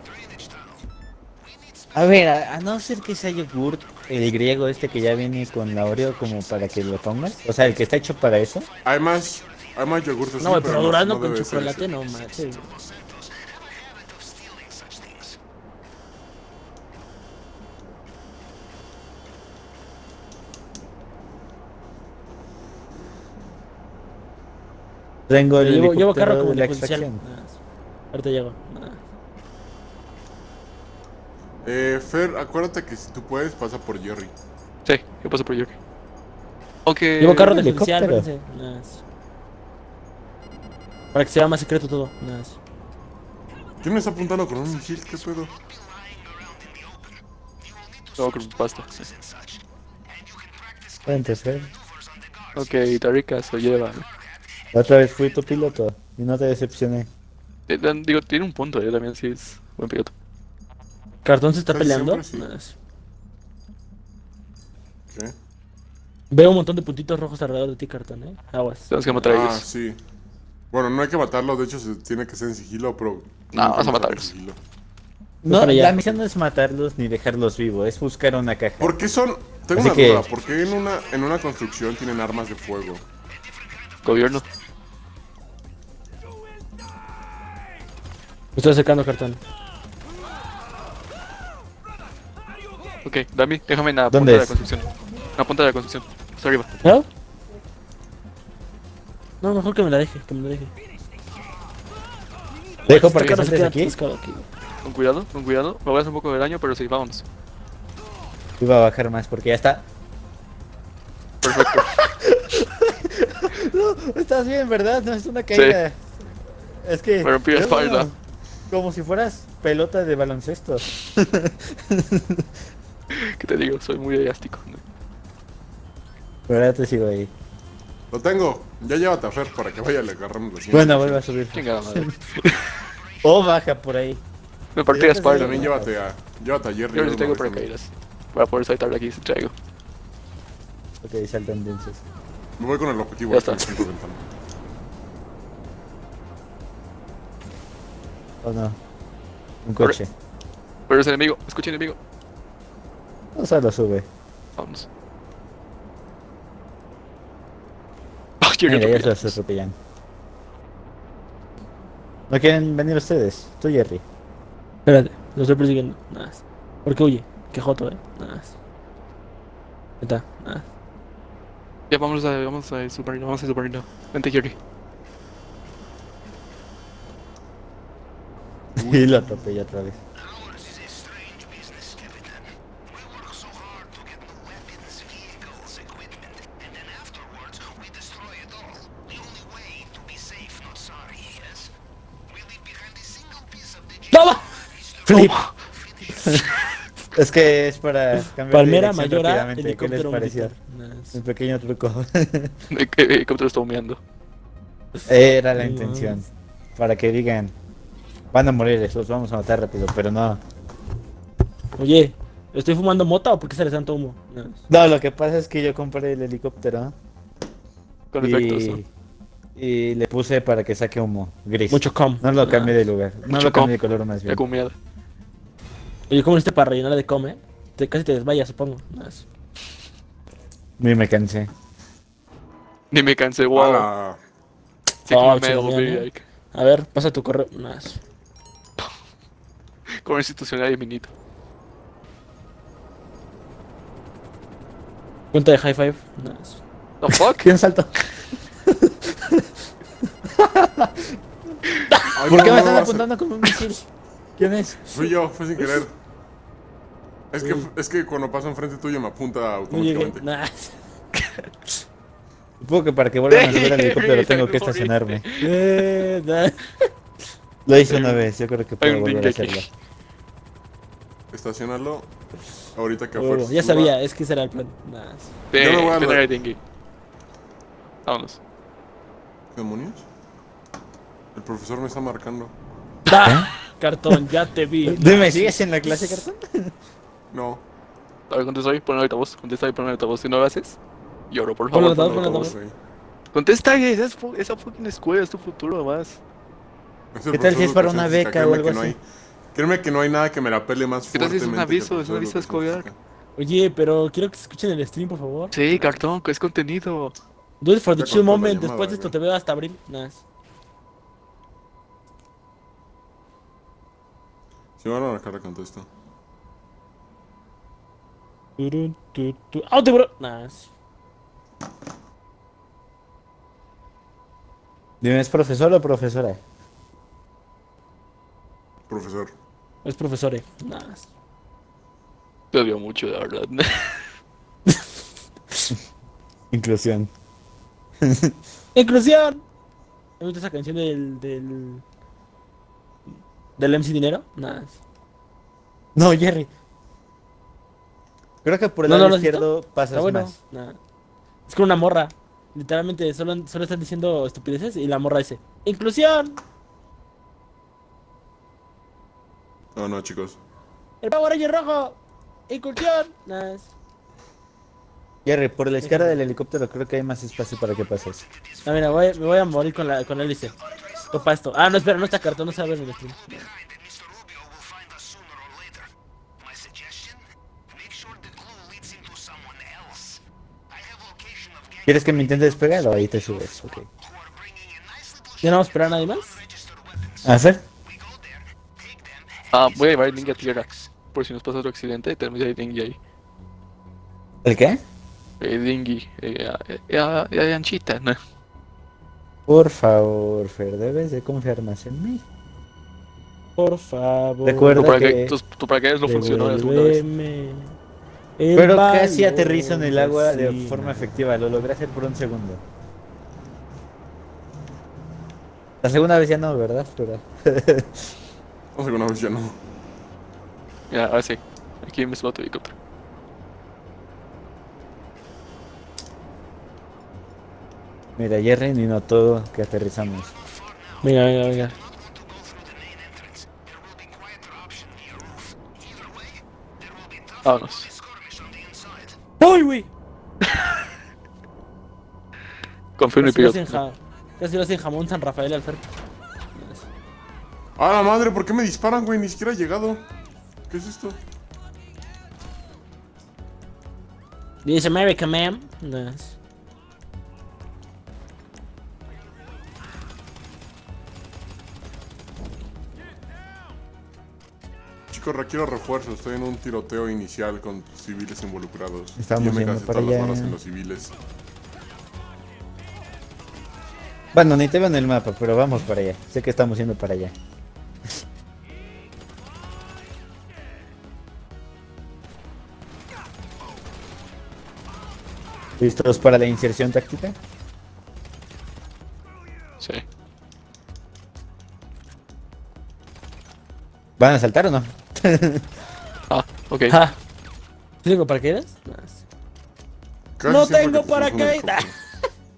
A ver, a no ser que sea yogurt, el griego este que ya viene con la Oreo como para que lo pongas. O sea, el que está hecho para eso. Hay más yogurts así, No, güey, pero durazno no con debe ser chocolate, ese. no manches. güey. Tengo el Llevo carro helicóptero como de la de judicial. extracción. Ahorita llego. Fer, acuérdate que si tú puedes, pasa por Jerry. Sí, ¿qué pasó por Jerry? Aunque... Llevo carro de helicóptero. judicial, espérense. Para que sea más secreto todo. Nada más. ¿Quién me está apuntando con un misil? ¿Qué pedo? No, creepypasta. Puente, Fer. Ok, Tarika se lleva. La otra vez fui tu piloto y no te decepcioné. Digo, tiene un punto, también sí es buen piloto. Cartón se está Casi peleando. siempre sí. ¿Qué? Veo un montón de puntitos rojos alrededor de ti, Cartón, Aguas. Tenemos que matar a Ah, ellos. sí. Bueno, no hay que matarlos, de hecho se tiene que ser en sigilo, pero... No, hay que vamos a matarlos en matarlos. sigilo. No, para allá. la misión no es matarlos ni dejarlos vivos, es buscar una caja. ¿Por qué son...? Tengo Así una que- duda, ¿por qué en una construcción tienen armas de fuego? Gobierno. Me estoy acercando, Cartón. Ok, Dami, déjame en la punta ¿Dónde de la es? construcción. En la punta de la construcción. Está arriba. ¿No? No, mejor que me la deje, que me la deje. Dejo para que Este carro se saltes queda aquí. atascado aquí. Con cuidado, con cuidado. Me voy a hacer un poco de daño, pero sí, vámonos. Iba a bajar más porque ya está. Perfecto. No, estás bien, ¿verdad? No es una caída. Es que. Me rompí la no, no, espalda. no. Como si fueras pelota de baloncesto. ¿Qué te digo? Soy muy elástico. Pero ahora te sigo ahí. Lo tengo. Ya llévate a Fer para que vaya a agarrarnos la siguiente. Bueno, vuelve a subir. Chingada madre. O baja por ahí. Me partí la espalda. También llévate a Jerry. Yo de sí tengo una vez paracaídas. Voy a poder saltar de aquí si traigo. Ok, saltan densos. también. Me voy con el objetivo. Ya este está. del centro ventana. ¿O no? Un coche. Pero es enemigo. Escucha enemigo. O sea, lo sube. Vamos. Ah, yo Mira, ya no se atropellan. ¿No quieren venir ustedes? Tú, Jerry. Espérate, lo estoy persiguiendo. Nada más. ¿Por qué huye? Qué joto, Nada más. Ahí está, nada. Ya vamos a submarino, vamos a submarino. Vente, Jerry. Y lo atropella otra vez. ¡Toma! ¡Flip! Es que es para cambiar Palmera, de dirección Mayora, rápidamente. ¿Qué les helicóptero pareció? militar. Nada más. Un pequeño truco. El helicóptero está humeando. Era la No. intención. Para que digan, van a morir, los vamos a matar rápido, pero no. Oye, ¿estoy fumando mota o por qué sale tanto humo? Nada más. No, lo que pasa es que yo compré el helicóptero Con efectos, ¿no? y le puse para que saque humo gris. Mucho com. No lo cambié de lugar. No Mucho lo cambié de com. color más Ya bien. con humeada. Oye, ¿cómo hiciste para rellenar de come? Casi te desmayas, supongo. Nada más. Y me cansé. Ni me cansé, wow. Hola. Oh, Sigma chido, Mail, ¿no? like. A ver, pasa tu correo. Nada más. Como institucional y minito. Cuenta de high five. Nada más. The fuck? ¿Quién saltó? Ay, ¿Por qué no, me no, están no, apuntando con un misil? ¿Quién es? Fui yo, fue sin querer. Es que cuando paso enfrente tuyo me apunta No llegué. automáticamente. Nada más. Supongo que para que vuelvan a subir al helicóptero tengo que estacionarme. Nada. Lo hice una vez, yo creo que Hay puedo un volver a ding aquí. hacerlo. Estacionarlo ahorita que Oh, afuera. ya sabía, es que ese era el plan. Nada más. Yo me voy a Tener la- el dengue. Vámonos. ¿Qué demonios? El profesor me está marcando. ¡Ah! Cartón, ya te vi. Dime, ¿sigues en la clase, cartón? No. A ver, contesta ahí, pon el altavoz. Contesta ahí, pon el altavoz. Si no lo haces, lloro, por Pon el favor. altavoz, ponlo. pon el altavoz. güey. Contesta, esa fucking escuela es tu futuro, más. Es el ¿Qué tal si profesor es para de una educación beca física, o créeme algo que no así? Créeme que no hay nada que me la pele más ¿Qué tal si es un fuertemente que el aviso? Es un profesor de aviso educación escolar. física. Oye, pero quiero que se escuchen el stream, por favor. Sí, cartón, que es contenido. Do it for the Ya chill cortó la moment. llamada, Después de esto güey. te veo hasta abril. Nada más. Si me van a la cara con esto. ¡Ah, te bro! Nada más. Dime, ¿es profesor o profesora? Profesor. Es profesor, nada más. Te odio mucho, la verdad. Inclusión. ¡Inclusión! Me gusta esa canción del ¿Del MC Dinero? Nada. No, Jerry. Creo que por el ¿No lado lo has izquierdo Está pasas bueno. más. Nah. Es con una morra. Literalmente, solo están diciendo estupideces y la morra dice: ¡Inclusión! No, no, chicos. ¡El Power Ranger rojo! ¡Inclusión! Nah. Jerry, por la izquierda del helicóptero creo que hay más espacio para que pases. Ah, mira, me voy a morir con la hélice. Topa esto. Ah, no, espera, no está cartón, no se va a ver en el stream. ¿Quieres que me intente despegar o ahí te subes? Ok. ¿Ya no vamos a esperar a nadie más? ¿Hacer? Ah, voy a llevar el Dingy a tierra. Por si nos pasa otro accidente, tenemos ya el Dingy ahí. ¿El qué? El Dingy, anchita, ¿no? Por favor, Fer, debes de confiar más en mí. Por favor. Recuerda Tu que... paracaídas no funcionó la segunda vez. devuélveme el Pero casi valor, aterrizo en el agua de sí. forma efectiva. Lo logré hacer por un segundo. La segunda vez ya no, ¿verdad? Pero... No sé, una vez ya no. Ya, ahora sí. Aquí me subo a tu helicóptero. Mira, Jerry ni notó que aterrizamos. Venga, venga, venga. Vámonos. ¡Uy, güey! Confío en mi Casi lo piloto. hacen casi lo hacen jamón San Rafael al Fer. ¡Ah, la madre! ¿Por qué me disparan, güey? Ni siquiera he llegado. ¿Qué es esto? Dice America, ma'am. Nice. Chicos, requiero refuerzo. Estoy en un tiroteo inicial con civiles involucrados. Estamos Y ya me yendo gasté para todas las allá. balas en los civiles. Bueno, ni te veo en el mapa, pero vamos para allá. Sé que estamos yendo para allá. ¿Listos para la inserción táctica? Sí. ¿Van a saltar o no? Ah, ok. Ja. ¿Tengo paracaídas? Nice. Casi No siempre tengo que pusimos un paracaídas. helicóptero.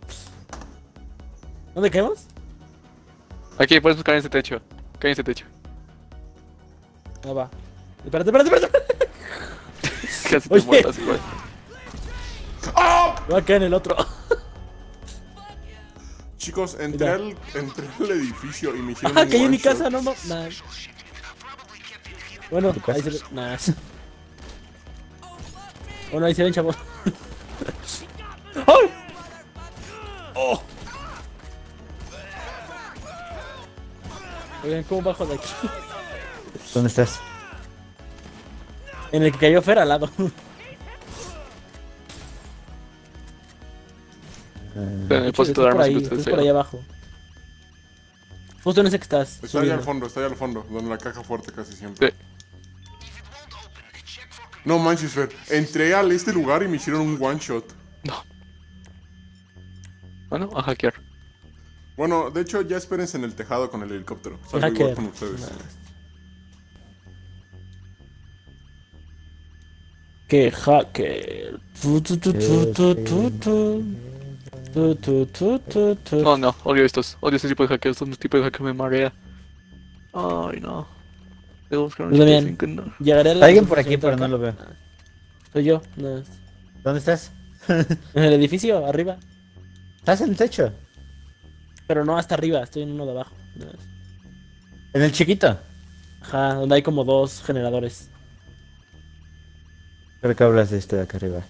¿Dónde caemos? Aquí puedes buscar en ese techo. Cae en ese techo. Ah, va. Espérate, espérate, espérate. Casi te Oye. muertas igual. Voy a caer en el otro. Chicos, entré al edificio y me hicieron Ah, un caí en mi one shot. casa, no, no. Nah. Bueno, ¿Tu casa? ahí se ve. Nah. Bueno, ahí se ven, chavos. ¡Ay! ¡Oh! Oigan, ¿cómo bajo de aquí? ¿Dónde estás? En el que cayó Fer al lado. En el depósito de Estás por armas ahí, que estás ustedes por ahí abajo. Justo en ese que estás. Está allá al subiendo. fondo, está allá al fondo, donde la caja fuerte casi siempre. Sí. No manches, Fer. Entré a este lugar y me hicieron un one shot. Bueno, a hackear. Bueno, de hecho, ya espérense en el tejado con el helicóptero. Salgo Hacker. igual con ustedes. Nah. Que hacker. Tu, tu, tu, tu, tu, tu, tu. Tu, tu, tu, tu, tu. No, no, odio estos. Odio este tipo de hackers. Este tipo de hacker me marea. Ay, no. Debo buscar un Yo también. sitio sin que no. Llegaré a la Alguien por aquí, ubicación pero no acá. lo veo. Soy yo. No. ¿Dónde estás? En el edificio, arriba. ¿Estás en el techo? Pero no hasta arriba, estoy en uno de abajo. No. ¿En el chiquito? Ajá, donde hay como 2 generadores. Creo que hablas de este de acá arriba.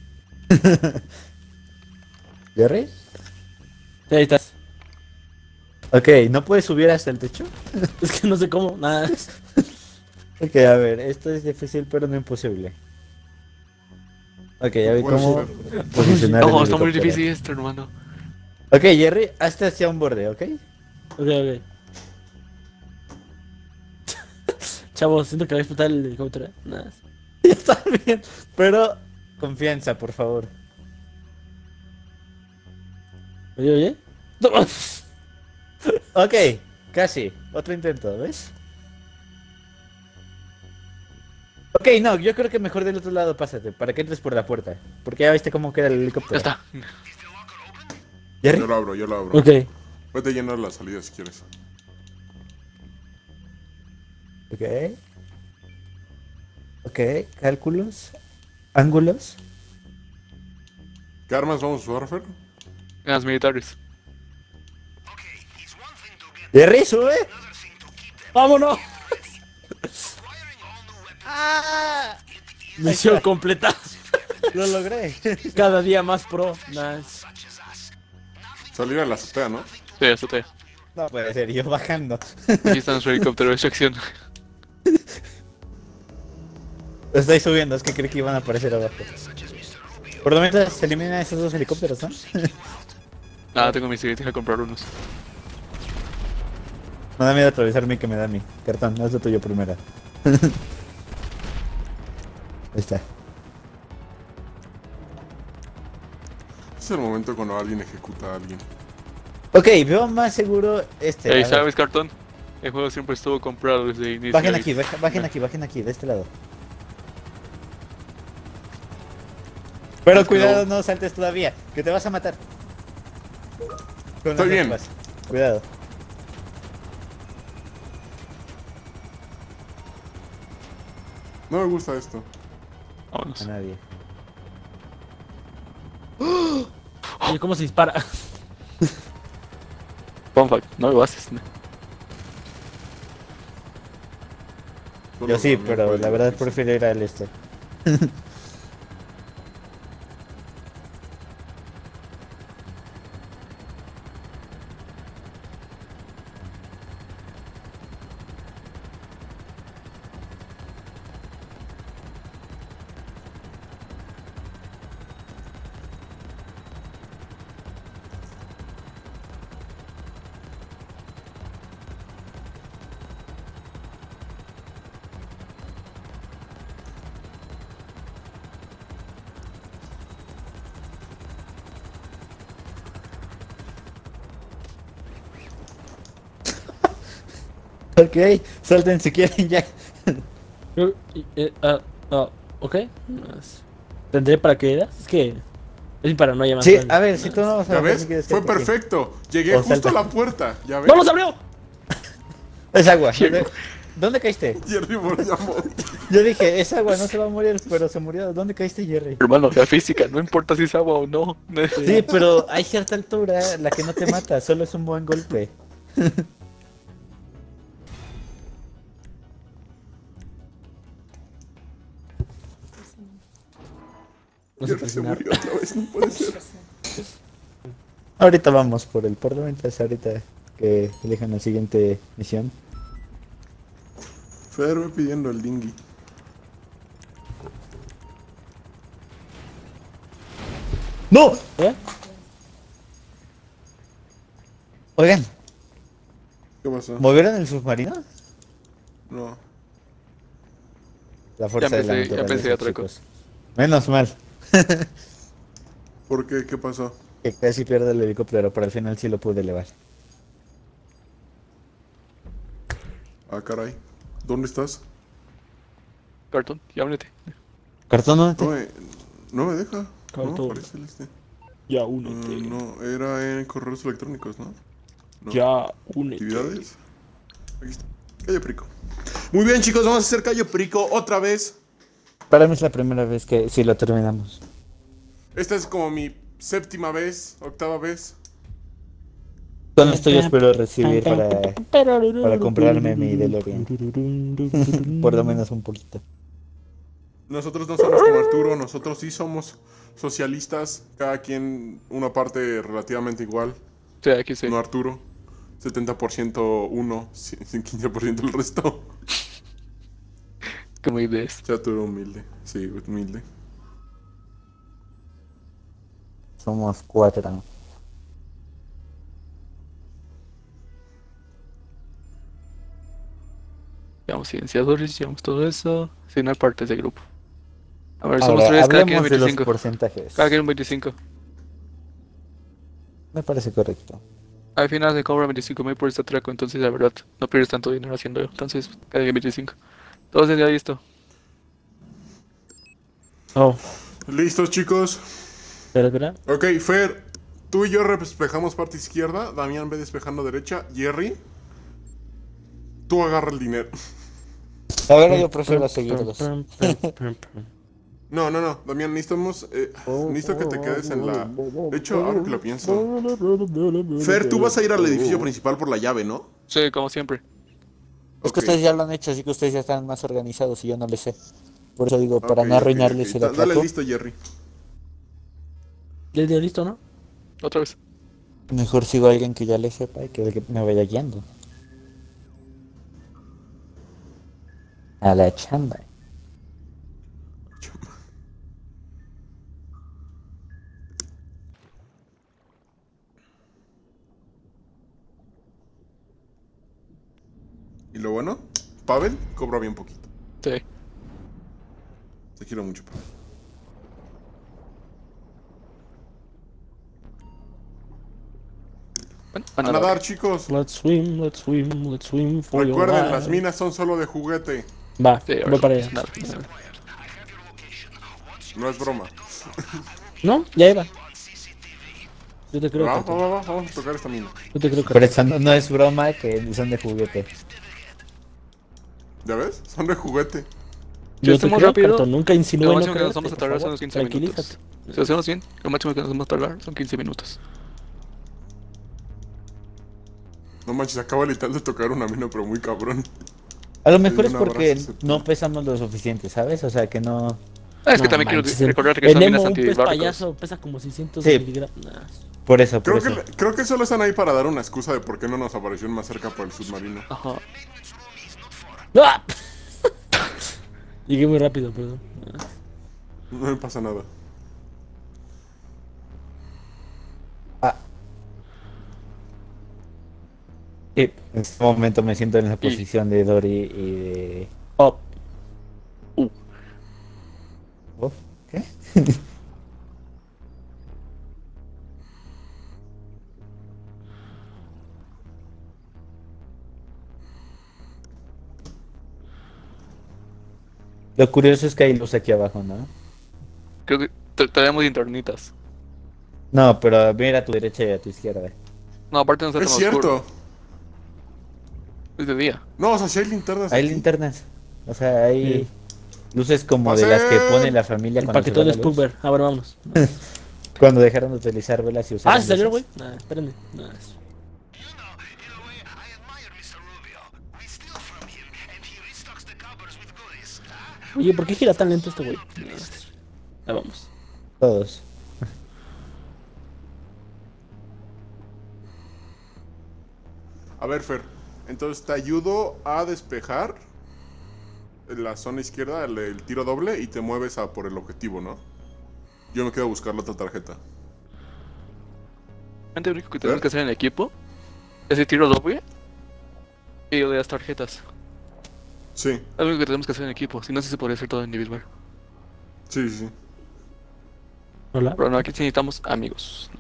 ¿Jerry? Sí, ahí estás. Ok, ¿no puedes subir hasta el techo? Es que no sé cómo, nada. Ok, a ver, esto es difícil pero no imposible. Ok, ya vi Puede cómo ser. posicionar el No, está muy helicóptero. difícil esto, hermano. Ok, Jerry, hazte hacia un borde, ¿ok? Ok, ok. Chavos, siento que voy a explotar el helicóptero. Nada. Está bien, pero confianza, por favor. Oye, oye. No. Ok, casi. Otro intento, ¿ves? Ok, no, yo creo que mejor del otro lado pásate, para que entres por la puerta. Porque ya viste cómo queda el helicóptero. Ya está. ¿Jerry? Yo lo abro. Ok. Vete a llenar la salida si quieres. Ok. Ok, cálculos. Ángulos. ¿Qué armas vamos a usar, Fer? Las militares. Jerry, sube. ¡Vámonos! ¡Ah! Misión completa. Lo logré. Cada día más pro. Nice. Salir a la azotea, ¿no? Sí, eso te. No puede ser, yo bajando. Aquí está nuestro helicóptero de extracción. Lo estoy subiendo, es que creí que iban a aparecer abajo. Por lo menos se eliminan esos dos helicópteros, ¿no? Nada, tengo mis tickets, deja comprar unos. No da miedo atravesarme que me da a mí. Cartón, haz lo tuyo primero. Ahí está. Es el momento cuando alguien ejecuta a alguien. Ok, veo más seguro este. Ey, a ver. ¿sabes, cartón? El juego siempre estuvo comprado desde el inicio. Bajen aquí, bajen aquí, de este lado. Pero cuidado, no saltes todavía, que te vas a matar. Con Estoy las bien. bombas. Cuidado. No me gusta esto. Vámonos. A nadie. Oye, ¿cómo se dispara? Fun fact, no me bases. Solo Yo sí, también pero puede la verdad decirse. prefiero ir al este. Ok, salten si quieren ya. Ok. ¿Tendré paracaídas? Es que es mi paranoia más Sí, grande. a ver, si tú no vas a ¿Ya bajar, ves? si quieres, Fue quédate aquí. perfecto. Llegué O justo salta. a la puerta. ¿Ya ves? ¡Vamos, abrió! Es agua. ¿Dónde caíste? Jerry llamó. Yo dije, es agua, no se va a morir, pero se murió. ¿Dónde caíste, Jerry? Hermano, la física, no importa si es agua o no. Sí, pero hay cierta altura la que no te mata, solo es un buen golpe. No sé Jerry se presionar. murió otra vez. No puede ser. Ahorita vamos por el por lo mientras ahorita que elijan la siguiente misión. Fer, ve pidiendo el dinghy. ¡No! ¿Eh? Oigan, ¿Qué pasó? ¿movieron el submarino? No. La fuerza de la empecé, ya naturaleza, empecé, Atraco. chicos. Menos mal. ¿Por qué? ¿Qué pasó? Que casi pierdo el helicóptero, pero al final sí lo pude elevar. Ah, caray. ¿Dónde estás? Cartón, ya únete. ¿Cartón dónde No me, no me deja. No Cartón. me aparece el este. Ya, únete. No, era en correos electrónicos, ¿no? No. Ya, únete. Actividades. Aquí está. Cayo Perico. Muy bien, chicos, vamos a hacer Cayo Perico otra vez. Para mí es la primera vez que sí lo terminamos. Esta es como mi séptima vez, octava vez. Con esto yo espero recibir para comprarme mi DeLorean. Por lo menos un poquito. Nosotros no somos como Arturo, nosotros sí somos socialistas, cada quien una parte relativamente igual. Sí, aquí sí. No Arturo, 70% uno, 15% el resto. Como ideas. Ya Arturo humilde, sí, humilde. Somos 4. Llevamos silenciadores, llevamos todo eso. Sí, no hay partes de grupo. A ver, Ahora, somos tres, cada quien un hablemos de los 25. porcentajes. Cada quien un 25. Me parece correcto. Al final se cobra 25,000 por este atraco, entonces la verdad, no pierdes tanto dinero haciéndolo. Entonces, cada quien 25. Entonces ya listo. Oh, ¿Listos, chicos? espera. Ok, Fer, tú y yo despejamos parte izquierda, Damián ve despejando derecha, Jerry, tú agarra el dinero. Ahora yo prefiero seguirlos. No, Damián, necesito que te quedes en la... De hecho, ahora que lo pienso... Fer, tú vas a ir al edificio principal por la llave, ¿no? Sí, como siempre. Es que Ok. ustedes ya lo han hecho, así que ustedes ya están más organizados y yo no les sé. Por eso digo, para Ok, no arruinarles el Dale atraco, listo, Jerry. ¿Ya dio listo, no? Otra vez. mejor sigo a alguien que ya le sepa y que me vaya guiando. A la chamba. Y lo bueno, Pavel cobra bien poquito. Sí. Te quiero mucho, Pavel. Bueno, A nadar, chicos. Let's swim for your Recuerden, life. las minas son solo de juguete. Va, Sí, voy para allá. nada. No es broma. ¿No? Ya iba. Yo te creo, Va, Cartón. vamos a tocar esta mina. Yo te creo, Por Cartón. eso no es broma que son de juguete. ¿Ya ves? Son de juguete. Yo te estamos creo, rápido, Cartón. Nunca Lo insinúe no máximo que nos creerte, vamos a por tardar son favor. los 15 Tranquilízate. minutos. Si hacemos bien, lo máximo que nos vamos a tardar son 15 minutos. No manches, acaba literal de tocar una mina, pero muy cabrón. A lo mejor Sí, es un porque abrazo, no pesamos lo suficiente, ¿sabes? O sea, que no... Ah, es que No también manches, quiero recordarte que son el minas Nemo, un pez antibarcos. payaso, pesa como 600 Sí. miligramos. Nah. Por eso, por eso. Creo que solo están ahí para dar una excusa de por qué no nos aparecieron más cerca por el submarino. Ajá. ¡Ah! Llegué muy rápido, perdón. No me pasa nada. Sí, en este momento me siento en la posición de Dory y de... Oh, Oh, ¿qué? Lo curioso es que hay luz aquí abajo, ¿no? Creo que traemos internitas. No, pero mira a tu derecha y a tu izquierda. No, aparte no está Es tan cierto. oscuro. Es de día. No, o sea, si hay linternas Hay aquí. linternas. O sea, hay Sí. luces como de las que pone la familia el cuando se paquetón va de la luz. Spookber. Ahora vámonos. Cuando dejaron de utilizar velas y usaron Ah, ¿se salió, luces. güey? Nah, espérenme. Nah. Oye, ¿por qué gira tan lento este güey? Nah. Ahí vamos. Todos. A ver, Fer. Entonces te ayudo a despejar la zona izquierda, el tiro doble, y te mueves a por el objetivo, ¿no? Yo me quedo a buscar la otra tarjeta. Lo único que tenemos que hacer en el equipo es el tiro doble y lo de las tarjetas. Sí, Es lo único que tenemos que hacer en equipo. Si no, sí se podría hacer todo individual. sí. Hola. Pero no, aquí sí necesitamos amigos.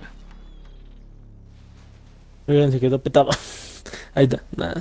Oigan, se quedó petado. Ahí está. Nada.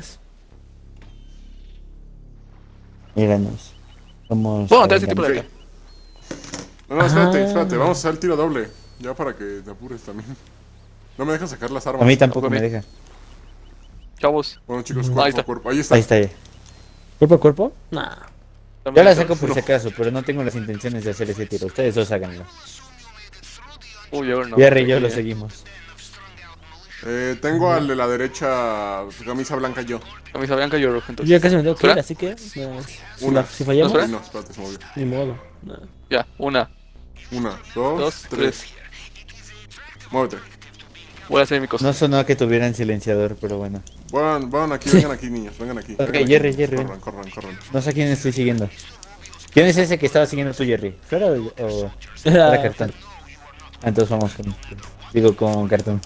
Míranos. Somos... Bueno, entonces ese tipo de Ok. acá. No, espérate, Ah. espérate. Vamos a hacer el tiro doble. Ya para que te apures también. No me dejan sacar las armas. A mí tampoco Ok. me deja. Chavos. Bueno, chicos, Ahí cuerpo está. a cuerpo. Ahí está. Ahí está ya. ¿Cuerpo a cuerpo? Nah. Yo la saco por si acaso, pero no tengo las intenciones de hacer ese tiro. Ustedes dos háganlo. Uy, ahora no. Jerry y yo lo Sí. seguimos. Tengo al de la derecha, camisa blanca yo. Camisa blanca y yo rojo, Yo entonces. ya casi me tengo que ir, ¿Espera? así que. Una. Si fallamos, ¿No, No, espérate, se movió. ni modo. Nah. Ya, una, Una, dos, dos, tres. tres. Muévete. Voy a hacer mi cosa. No sonó que tuvieran silenciador, pero bueno. Van aquí, vengan aquí, niños, vengan aquí. Ok, vengan aquí. Jerry, Jerry, ven. Corran. No sé a quién estoy siguiendo. ¿Quién es ese que estaba siguiendo tú, Jerry? ¿Fuera o era cartón? Ah, entonces vamos con... Digo, con cartón.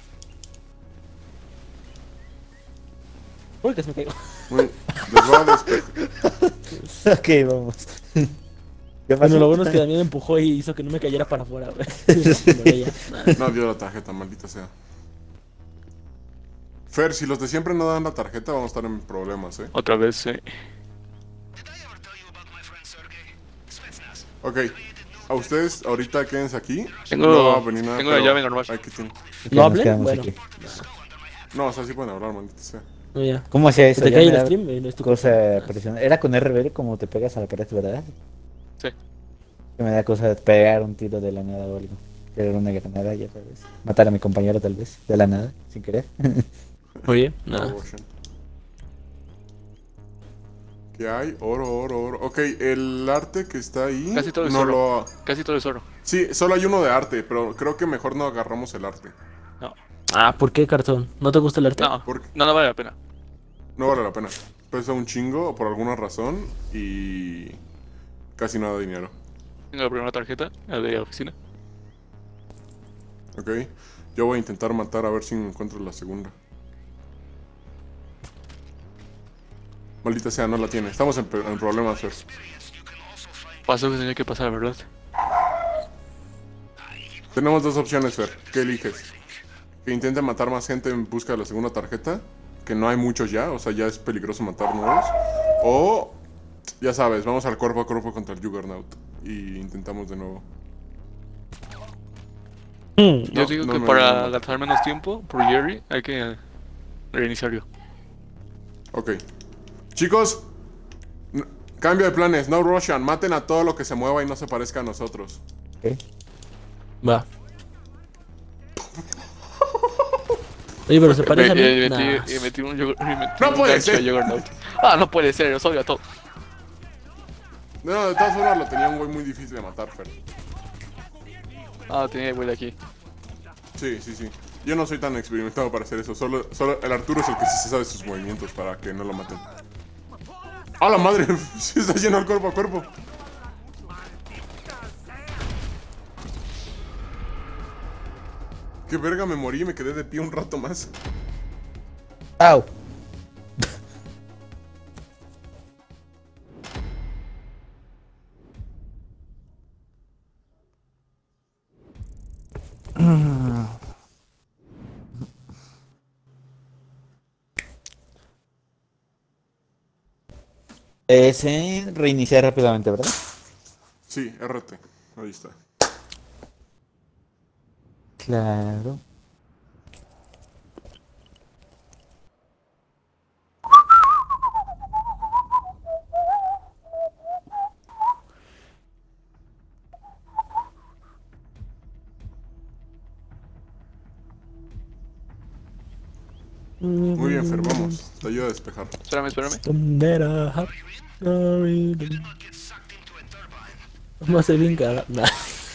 Uy, que se me caigo. Les voy a despejar. Ok, vamos. ¿Qué pasó? Bueno, lo bueno es que Damián me empujó y hizo que no me cayera para afuera, güey. Pero ya, nah. No dio la tarjeta, maldita sea. Fer, si los de siempre no dan la tarjeta, vamos a estar en problemas, Otra vez, sí. Ok. A ustedes ahorita quédense aquí. Tengo- No va a venir nada, tengo la pero llave normal. hay que tener- Que ¿No nos hablen? quedamos Bueno. aquí. No, o sea, sí pueden hablar, maldita sea. No, ya. ¿Cómo hacía eso? Se te Ya cae me el da stream y no es tu cosa culpa. impresionante. Era con RBL como te pegas a la pared, ¿verdad? Sí. Que me da cosa de pegar un tiro de la nada o algo. Tirar una granada ya tal vez. Matar a mi compañero tal vez, de la nada, sin querer. Oye, nada. Abortion. ¿Qué hay? Oro, oro, oro. Ok, el arte que está ahí. Casi todo es no oro. lo. Casi todo es oro. Sí, solo hay uno de arte, pero creo que mejor no agarramos el arte. No. Ah, ¿por qué, cartón? ¿No te gusta el arte? No, ¿Por qué? no vale la pena. No vale la pena. Pesa un chingo por alguna razón y. Casi nada de dinero. Tengo la primera tarjeta, la de la oficina. Ok, yo voy a intentar matar a ver si encuentro la segunda. Maldita sea, no la tiene. Estamos en problemas, Fer. Pasó que tenía que pasar, ¿verdad? Tenemos dos opciones, Fer. ¿Qué eliges? Que intente matar más gente en busca de la segunda tarjeta. Que no hay muchos ya, o sea, ya es peligroso matar nuevos. O, ya sabes, vamos al cuerpo a cuerpo contra el Juggernaut. Y intentamos de nuevo. Mm, Yo No, digo no que me- para no me- gastar menos tiempo por Jerry hay que reiniciarlo. Ok. Chicos, cambio de planes. No Russian. Maten a todo lo que se mueva y no se parezca a nosotros. ¿Ok? Va. Oye, pero se parece a mí. Y Nah. metí un yogur- y metí No un puede gancho ser. de Juggernaut. Ah, no puede ser, os odio a todos. No, de todas formas lo tenía un güey muy difícil de matar, Fer. Ah, tenía el güey de aquí. Sí, sí, sí. Yo no soy tan experimentado para hacer eso. Solo el Arturo es el que sí se sabe sus movimientos para que no lo maten. ¡A la madre! Sí está lleno el cuerpo a cuerpo. ¡Qué verga! Me morí y me quedé de pie un rato más. ¡Au! Ese reiniciar rápidamente, ¿verdad? Sí, RT. Ahí está. Claro. Muy bien, Fer, vamos. Te ayuda a despejar. Espérame. Vamos a hacer bien cagado. Nah.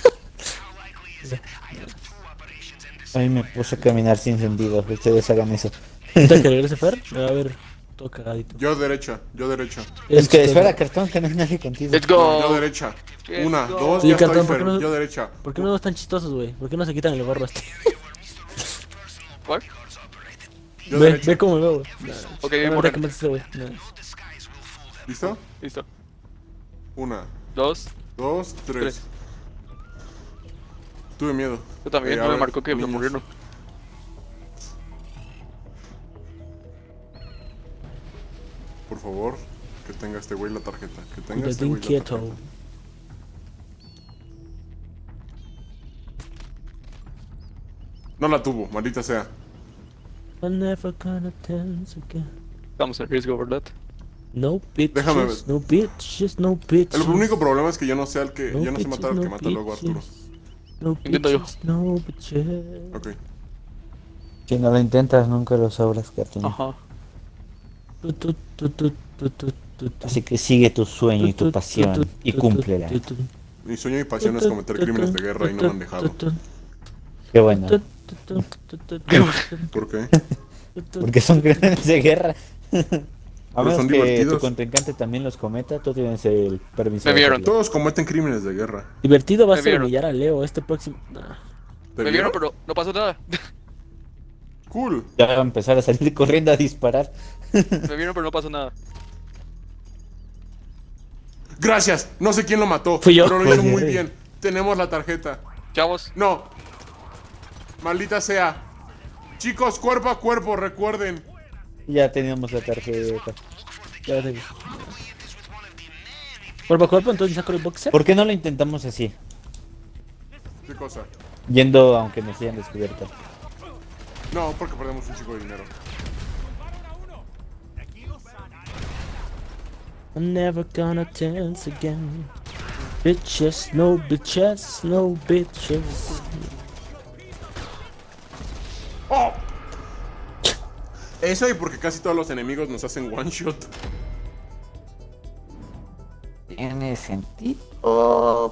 Ahí me puse a caminar sin sentido. Ustedes hagan eso. Ahorita que regrese Fer, me va a ver todo cagadito. Yo derecha, yo derecha. Es que espera, cartón, que no hay nadie contigo. Let's No, go. yo derecha. Let's Una, go. dos, Sí, ya estoy, cartón, ¿por Fer. qué no- Yo derecha. ¿Por qué no están chistosos, güey? ¿Por qué no se quitan el gorro este? ¿Cuál? Yo Ve, derecha. ve cómo me veo, güey. Ok, Ahorita moreno. que mates a ese güey. Nah. ¿Listo? Listo. Una, 2. dos, tres. Tres. Tuve miedo. Yo también, A no me ver, marcó que me niños. murieron. Por favor, que tenga este güey la tarjeta. Que tenga Cuidadín este güey la quieto. tarjeta. No la tuvo, maldita sea. I'm never gonna dance again. Estamos en riesgo, ¿verdad? No bitches, Déjame ver. no bitches, no bitches. El único problema es que yo no sé al que. No Yo no sé matar al bitches, que no mata luego a Arturo. bitches. No Intento yo. bitches, no bitches. Ok. Si no lo intentas, nunca lo sabrás, cartón. Ajá. Tu, tu, tu, tu, tu, tu, tu, tu. Así que sigue tu sueño y Tu, tu tu, pasión tu, y tu, cúmplela. tu, tu, Mi sueño y pasión es cometer crímenes de guerra y no me han dejado. Qué bueno. ¿Por qué? Porque son crímenes de guerra. A menos son que tu divertidos. contrincante también los cometa, tú tienes el permiso. Me de vieron. hacerlo. Todos cometen crímenes de guerra. Divertido va a Me ser vieron. humillar a Leo este próximo. Nah. ¿Te Me vieron, pero no pasó nada. Cool. Ya va a empezar a salir corriendo a disparar. Me vieron, pero no pasó nada. Gracias. No sé quién lo mató. Fui yo. Pero lo hizo Fue muy Jerry. bien. Tenemos la tarjeta. Chavos, No. Maldita sea. Chicos, cuerpo a cuerpo, recuerden. Ya teníamos la tarjeta. Ya la tengo. Cuerpo a cuerpo, entonces saco el boxer. ¿Por qué no lo intentamos así? cosa. Yendo aunque nos hayan descubierto. No, porque perdemos un chico de dinero. I'm never gonna dance again. Bitches, no bitches, no bitches. ¡Oh! Eso y porque casi todos los enemigos nos hacen one shot. Tiene sentido.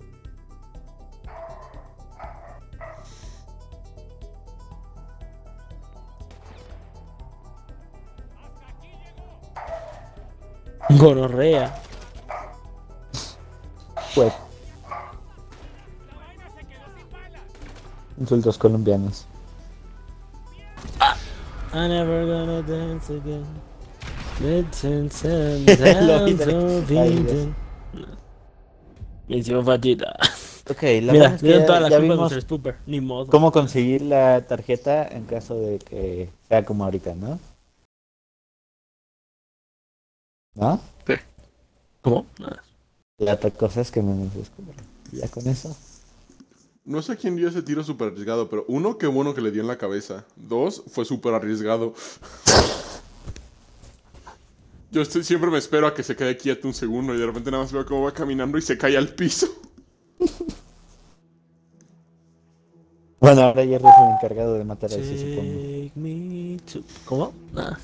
Gonorrea. Pues. Insultos colombianos. I'm never gonna dance again. Dance and Lo dance hice. of Ay, Eden. Misión fallida. Ok, la Mira, verdad es que dieron toda ya la culpa a vimos Mr. Spooper. Ni modo. cómo conseguir la tarjeta en caso de que sea como ahorita, ¿no? ¿No? ¿Cómo? Nada. La otra cosa es que no nos descubran. Ya con eso. No sé quién dio ese tiro súper arriesgado, pero uno, qué bueno que le dio en la cabeza. Dos, fue súper arriesgado. Yo siempre me espero a que se quede quieto un segundo y de repente nada más veo cómo va caminando y se cae al piso. Bueno, ahora Jerry es el encargado de matar a ese, supongo. Take me to... ¿Cómo? Nada.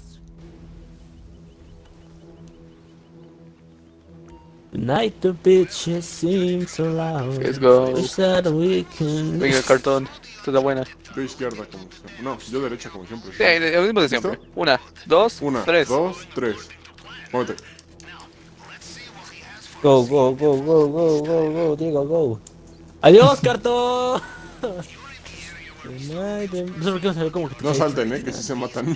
Tonight the bitches seem so loud. Let's go. Wish that we can... Venga, cartón. Esta es la buena. Yo izquierda como siempre. No, yo derecha como siempre. Sí, lo mismo de siempre. ¿Listo? Una, dos, Una, tres. dos, tres. Muévete. Go, go, go, go, go, go, go, Diego, go. ¡Adiós, cartón! Tonight the- No sé por qué no se ve como que te No caes. salten, que si se matan.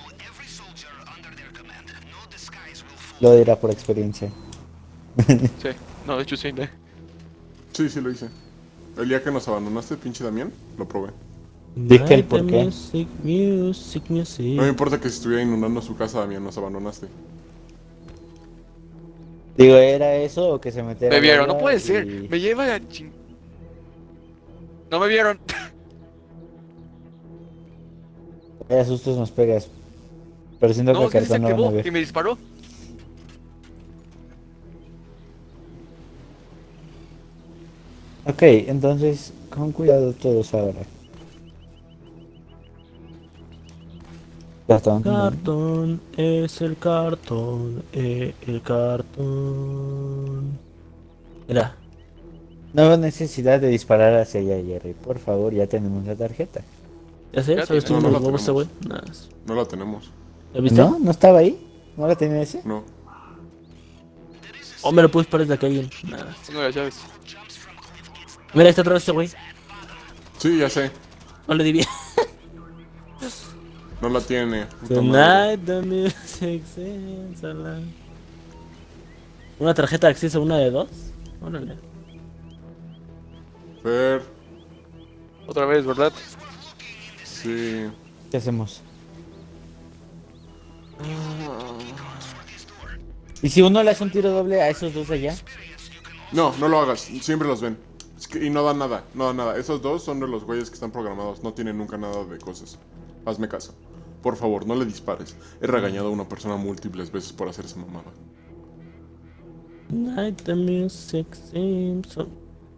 Lo dirá por experiencia. Sí. No, de hecho sí. Sí, sí lo hice. El día que nos abandonaste, pinche Damián, lo probé. Dije el Tonight the por qué. Music, music, music. No me importa que se estuviera inundando su casa, Damián, nos abandonaste. Digo, ¿era eso o que se metiera Me al vieron, no agua puede y- ser. Me lleva a ching... No me vieron. Vaya sustos nos pegas. Pero siento No, que sí el se cartón no van a activó ver. y me disparó. Ok, entonces, con cuidado todos ahora. Cartón. Cartón es el cartón, el cartón. Mira, No hay necesidad de disparar hacia allá, Jerry. Por favor, ya tenemos la tarjeta. ya sé, Ya ¿sabes tú no, cómo no los la huevos ese güey? tenemos. Nada. No la tenemos. ¿Ya viste? ¿No? ¿No estaba ahí? ¿No la tenía ese? No. O me lo puedes parar desde acá alguien. Nada. Tengo las llaves. Mira, ahí está otra vez ese güey. Sí, ya sé. No le di bien. No la tiene. Puta madre. Tonight the music sings aloud. Una tarjeta de acceso, una de dos. Órale. Fer. Otra vez, ¿verdad? Sí. ¿Qué hacemos? ¿Y si uno le hace un tiro doble a esos dos allá? No, no lo hagas. Siempre los ven. Y no dan nada. No dan nada. Esos dos son de los güeyes que están programados. No tienen nunca nada de cosas. Hazme caso. Por favor, no le dispares. He regañado a una persona múltiples veces por hacer esa mamada. Tonight the music seems so...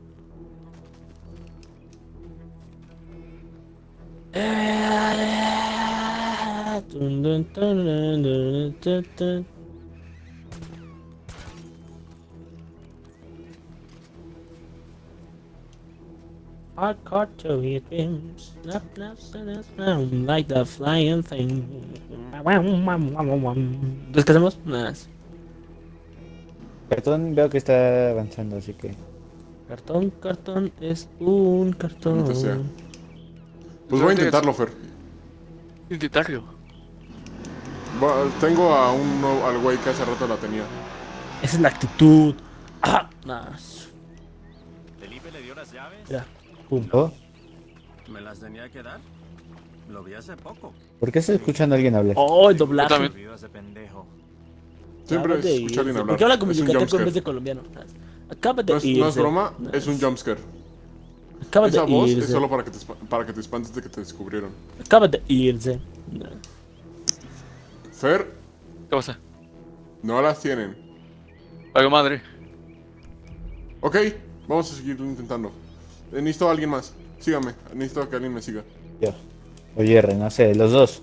Dun, dun, dun, dun, dun, dun, dun. Hard caught to your dreams, snap, snap, snap, snap, like the flying thing. ¿Entonces qué hacemos? Nada. Cartón veo que está avanzando, así que... Cartón, cartón, es un cartón. Maldita sea. Pues voy a intentarlo, Fer. Intentarlo. Tengo a al güey que hace rato la tenía. Esa es la actitud. Ah, nada. ¿Felipe le dio las llaves? Mira, pum. Oh, ¿Me las tenía que dar? Lo vi hace poco. ¿por qué estoy escuchando a alguien hablar? Oh, el Yo doblaje. también. Olvidó ese pendejo. Siempre Acaba de escucho a alguien irse. hablar. ¿Por qué habla como Es un yucateco en jumpscare. vez de colombiano? Acaba de No es irse. broma, Nah. es un jumpscare. Acaba Esa de voz es irse. solo para que te espantes de que te descubrieron. Acaba de irse. Fer, ¿Qué pasa? no las tienen. Algo madre. Ok, vamos a seguir intentando. Necesito a alguien más. Sígame, necesito que alguien me siga. Yo. Oye, no sé, los dos.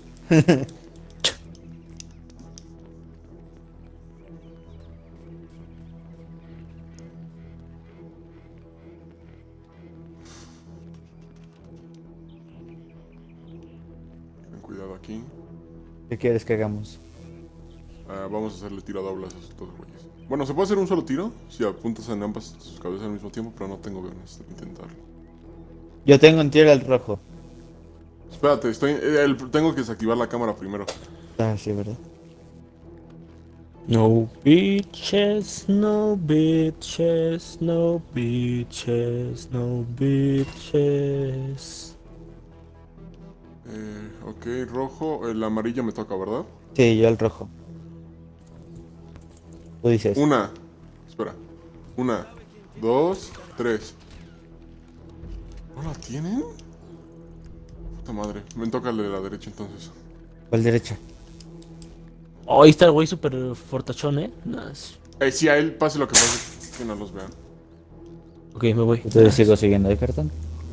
Ten cuidado aquí. ¿Qué quieres que hagamos? Vamos a hacerle tiro doble a esos dos güeyes. Bueno, se puede hacer un solo tiro si apuntas en ambas sus cabezas al mismo tiempo, pero no tengo ganas de intentarlo. Yo tengo un tiro al rojo. Espérate, tengo que desactivar la cámara primero. Ah, sí, ¿verdad? No bitches, no bitches, no bitches, no bitches. Ok, rojo. El amarillo me toca, ¿verdad? Sí, yo al rojo. Tú dices. Una. Espera. 1, 2, 3. ¿No la tienen? Puta madre. Me toca el de la derecha entonces. ¿Cuál derecha? Oh, ahí está el güey super fortachón, Nice. Si a él pase lo que pase, que no los vean. Ok, me voy. Entonces sigo siguiendo el cartón.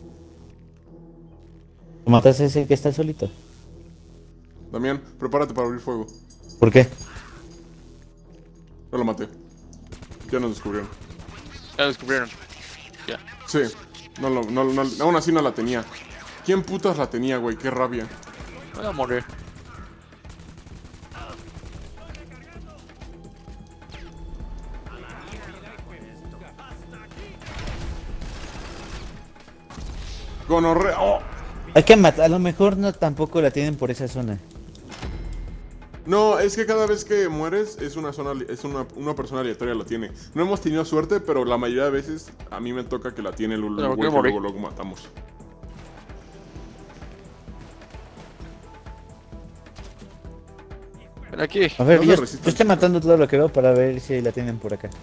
¿Tú mataste a ese que está solito? Damián, prepárate para abrir fuego. ¿Por qué? Yo lo maté. Ya nos descubrieron. Ya lo descubrieron. Ya. Sí. Aún así no la tenía. ¿Quién putas la tenía, güey? Qué rabia. Voy a morir. Gonorrea. ¡Oh! Hay que matar. A lo mejor no tampoco la tienen por esa zona. No, es que cada vez que mueres es una persona aleatoria la tiene. No hemos tenido suerte, pero la mayoría de veces a mí me toca que la tiene el Pero güey que que morí. luego matamos. Ven aquí. A ver, No se yo resistan. estoy matando todo lo que veo para ver si la tienen por acá.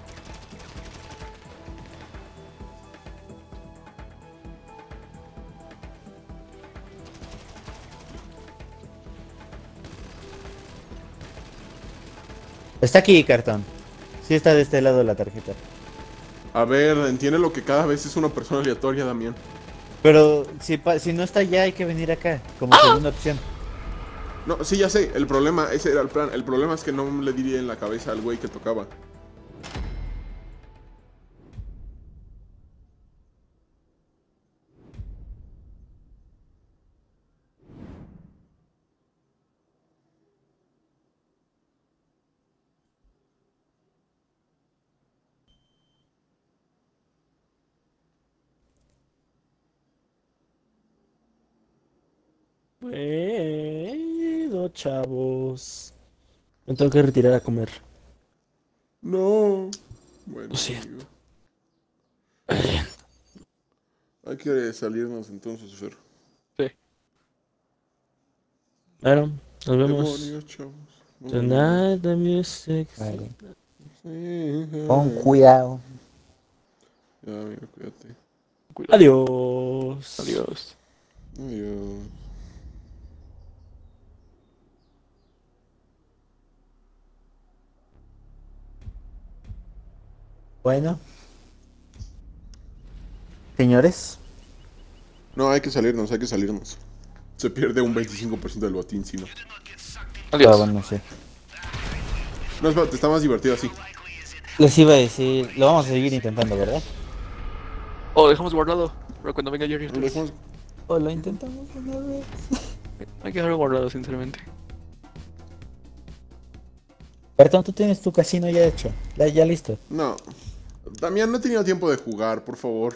Está aquí, cartón. Sí está de este lado la tarjeta. A ver, entiende lo que cada vez es una persona aleatoria, Damián. Pero si no está allá hay que venir acá, como segunda opción. No, sí, ya sé. El problema, ese era el plan. El problema es que no le diría en la cabeza al güey que tocaba. Bueno, chavos. Me tengo que retirar a comer. No. Bueno, Lo siento. amigo. Hay que salirnos entonces, Fer. Sí. Bueno, nos vemos. Demonios, chavos. Tonight the music. Vale. Sí, Con cuidado. Ya, amigo, cuídate. Cuidado. Adiós. Adiós. Adiós. Bueno. Señores. No, hay que salirnos, hay que salirnos. Se pierde un 25% del botín, si no. Adiós. Bueno, no sé. No, espérate, está más divertido así. Les iba a decir, lo vamos a seguir intentando, ¿verdad? Oh, dejamos guardado. Pero cuando venga Jerry. Lo dejamos- O lo intentamos una vez. Hay que dejarlo guardado, sinceramente. Cartón, tú tienes tu casino ya hecho. Ya listo. No. Damián, no he tenido tiempo de jugar, por favor.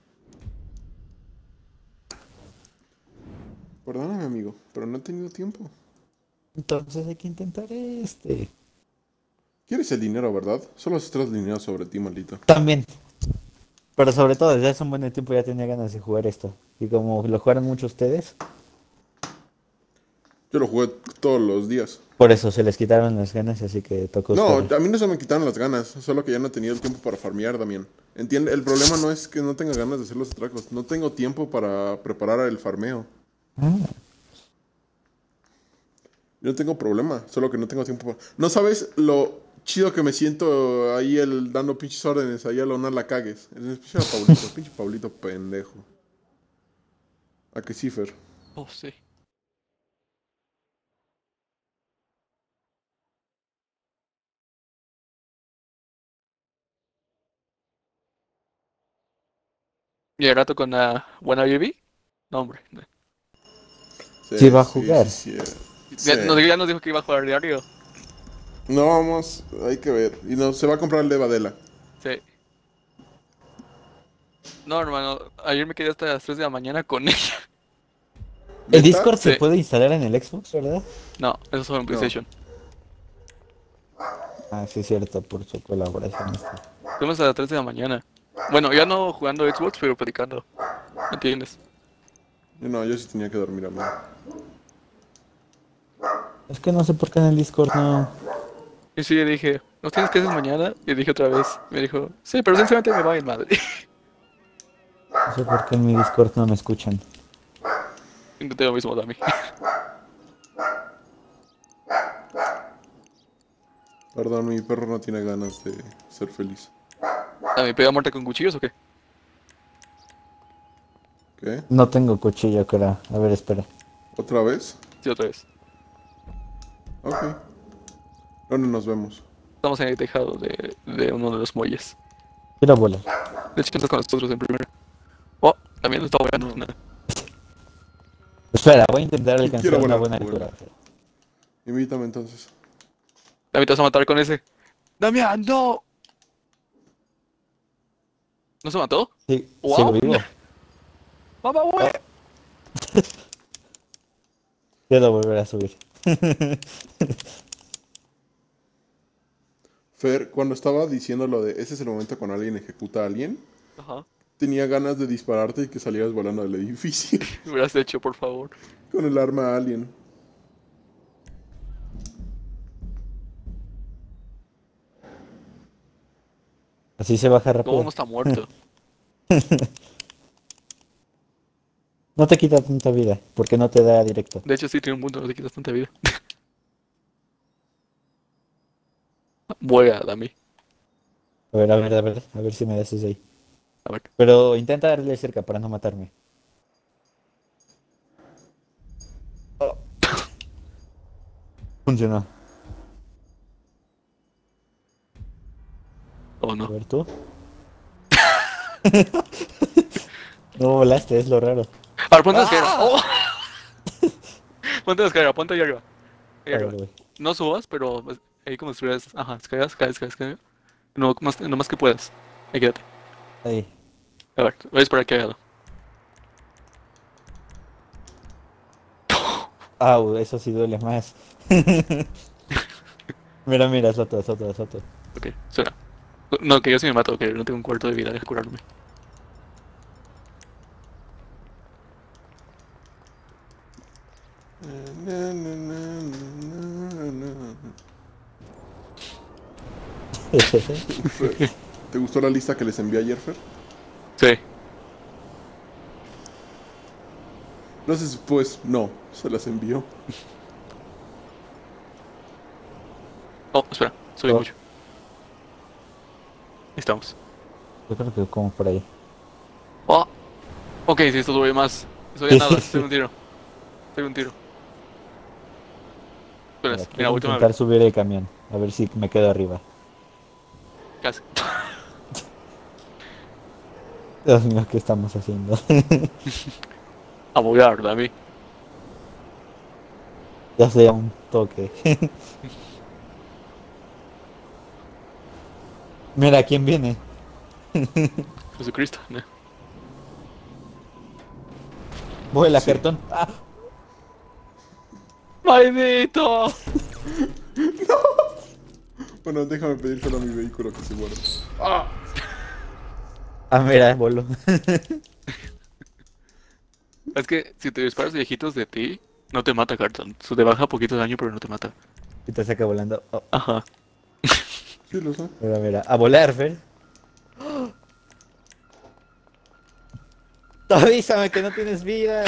Perdóname, amigo, pero no he tenido tiempo. Entonces hay que intentar este. Quieres el dinero, ¿verdad? Solo estás dinero sobre ti, maldito. También. Pero sobre todo, desde hace un buen tiempo ya tenía ganas de jugar esto. Y como lo jugaron mucho ustedes. Yo lo jugué todos los días. Por eso se les quitaron las ganas, así que tocó No, esperar. a mí no se me quitaron las ganas, solo que ya no tenía el tiempo para farmear, Damián. Entiende, el problema no es que no tenga ganas de hacer los atracos, no tengo tiempo para preparar el farmeo. Ah, Yo no tengo problema, solo que no tengo tiempo para... No sabes lo chido que me siento ahí dando pinches órdenes, ahí a Leonard la cagues. En especial a Paulito, pinche Paulito pendejo. ¿A que sí, Fer? Oh, sí. ¿Y el rato con la buena Baby? No, hombre. Sí, va a jugar. Ya nos dijo que iba a jugar diario. No, vamos, hay que ver. Y no, se va a comprar el de Badela. Sí. No, hermano, ayer me quedé hasta las 3 de la mañana con ella. El Discord se Sí. puede instalar en el Xbox, ¿verdad? No, eso solo en PlayStation. Ah, sí, es cierto, por su colaboración. Estuvimos hasta las 3 de la mañana. Bueno, ya no jugando Xbox, pero platicando. ¿Me entiendes? No, yo sí tenía que dormir, amigo. Es que no sé por qué en el Discord no... Y sí, le dije, ¿no tienes clases mañana? Y dije otra vez. Me dijo, sí, pero sinceramente me va en madre. No sé por qué en mi Discord no me escuchan. Intenté lo mismo, Dami. Perdón, mi perro no tiene ganas de ser feliz. ¿Dami pega muerte con cuchillos o qué? ¿Qué? No tengo cuchillo, creo. A ver, espera. ¿Otra vez? Sí, otra vez. Ok. ¿Dónde nos vemos? Estamos en el tejado de uno de los muelles. Quiero volar. De hecho, estás con nosotros en primera. Oh, también está volando. Nada. Espera, voy a intentar Quiero alcanzar una volar, buena bueno. altura. Invítame entonces. Dami, te vas a matar con ese. ¡Damián, no! ¿No se mató? Sí, Wow. sigo vivo. ¡Mamá, güey! Quiero volver a subir. Fer, cuando estaba diciendo lo de ese es el momento cuando alguien ejecuta a alguien, Ajá. tenía ganas de dispararte y que salieras volando del edificio Me hubieras hecho, por favor. con el arma alien. Así se baja rápido. ¿Cómo no está muerto? No te quita tanta vida, porque no te da directo. De hecho, sí, tiene un punto, no te quitas tanta vida. Vuela, Dami. A ver, a ver, a ver, a ver si me das ese ahí. A ver. Pero intenta darle cerca para no matarme. Funcionó. Oh, A no. ver tú. No volaste, es lo raro. A ver, ponte la escalera. ¡Oh! Ponte la escalera, ponte ahí arriba. Ahí A ver, arriba. güey. No subas, pero pues, ahí como si estuvieras... Ajá, escaleras. No más que puedas. Ahí quédate. Ahí. A ver, voy a esperar que haga. Au, eso sí duele más. Mira, mira, Soto. Ok, suena. No, que yo sí me mato, que no tengo un cuarto de vida, deja curarme. ¿Te gustó la lista que les envié ayer, Fer? Sí. No sé si pues no, se las envió. Oh, espera, subí Oh. mucho. Ahí estamos. Yo creo que como por ahí. Oh. Ok, sí, esto sube más. Eso ya nada, estoy un tiro. Espera, mira, Quiero última intentar vez. subir el camión. A ver si me quedo arriba. Casi. Dios mío, ¿qué estamos haciendo? A mover, Dami. Ya sea un toque. Mira, ¿quién viene? Jesucristo, ¿no? Vuela, cartón. ¡Ah! ¡Maldito! Bueno, déjame pedírselo a mi vehículo que se guarde. Ah, mira, voló. Es que si te disparas viejitos de ti, No te mata, Carton. Te baja poquito de daño, pero no te mata. Y te saca volando. Oh, Ajá. Sí, lo sé. mira, mira. A volar, Fer. Avísame que no tienes vida.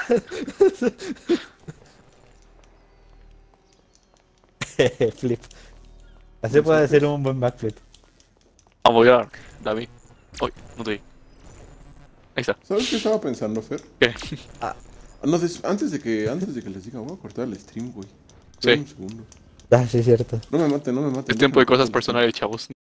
Flip. Así puede hacer un buen backflip. A volar, David. Uy, no te vi. Ahí está. ¿Sabes qué estaba pensando, Fer? ¿Qué? No, antes de que les diga, voy a cortar el stream, güey. Sí. Espera un segundo. Ah, sí, es cierto. No me maten, no me maten. Es tiempo de déjame cosas cortar el stream. personales, chavos.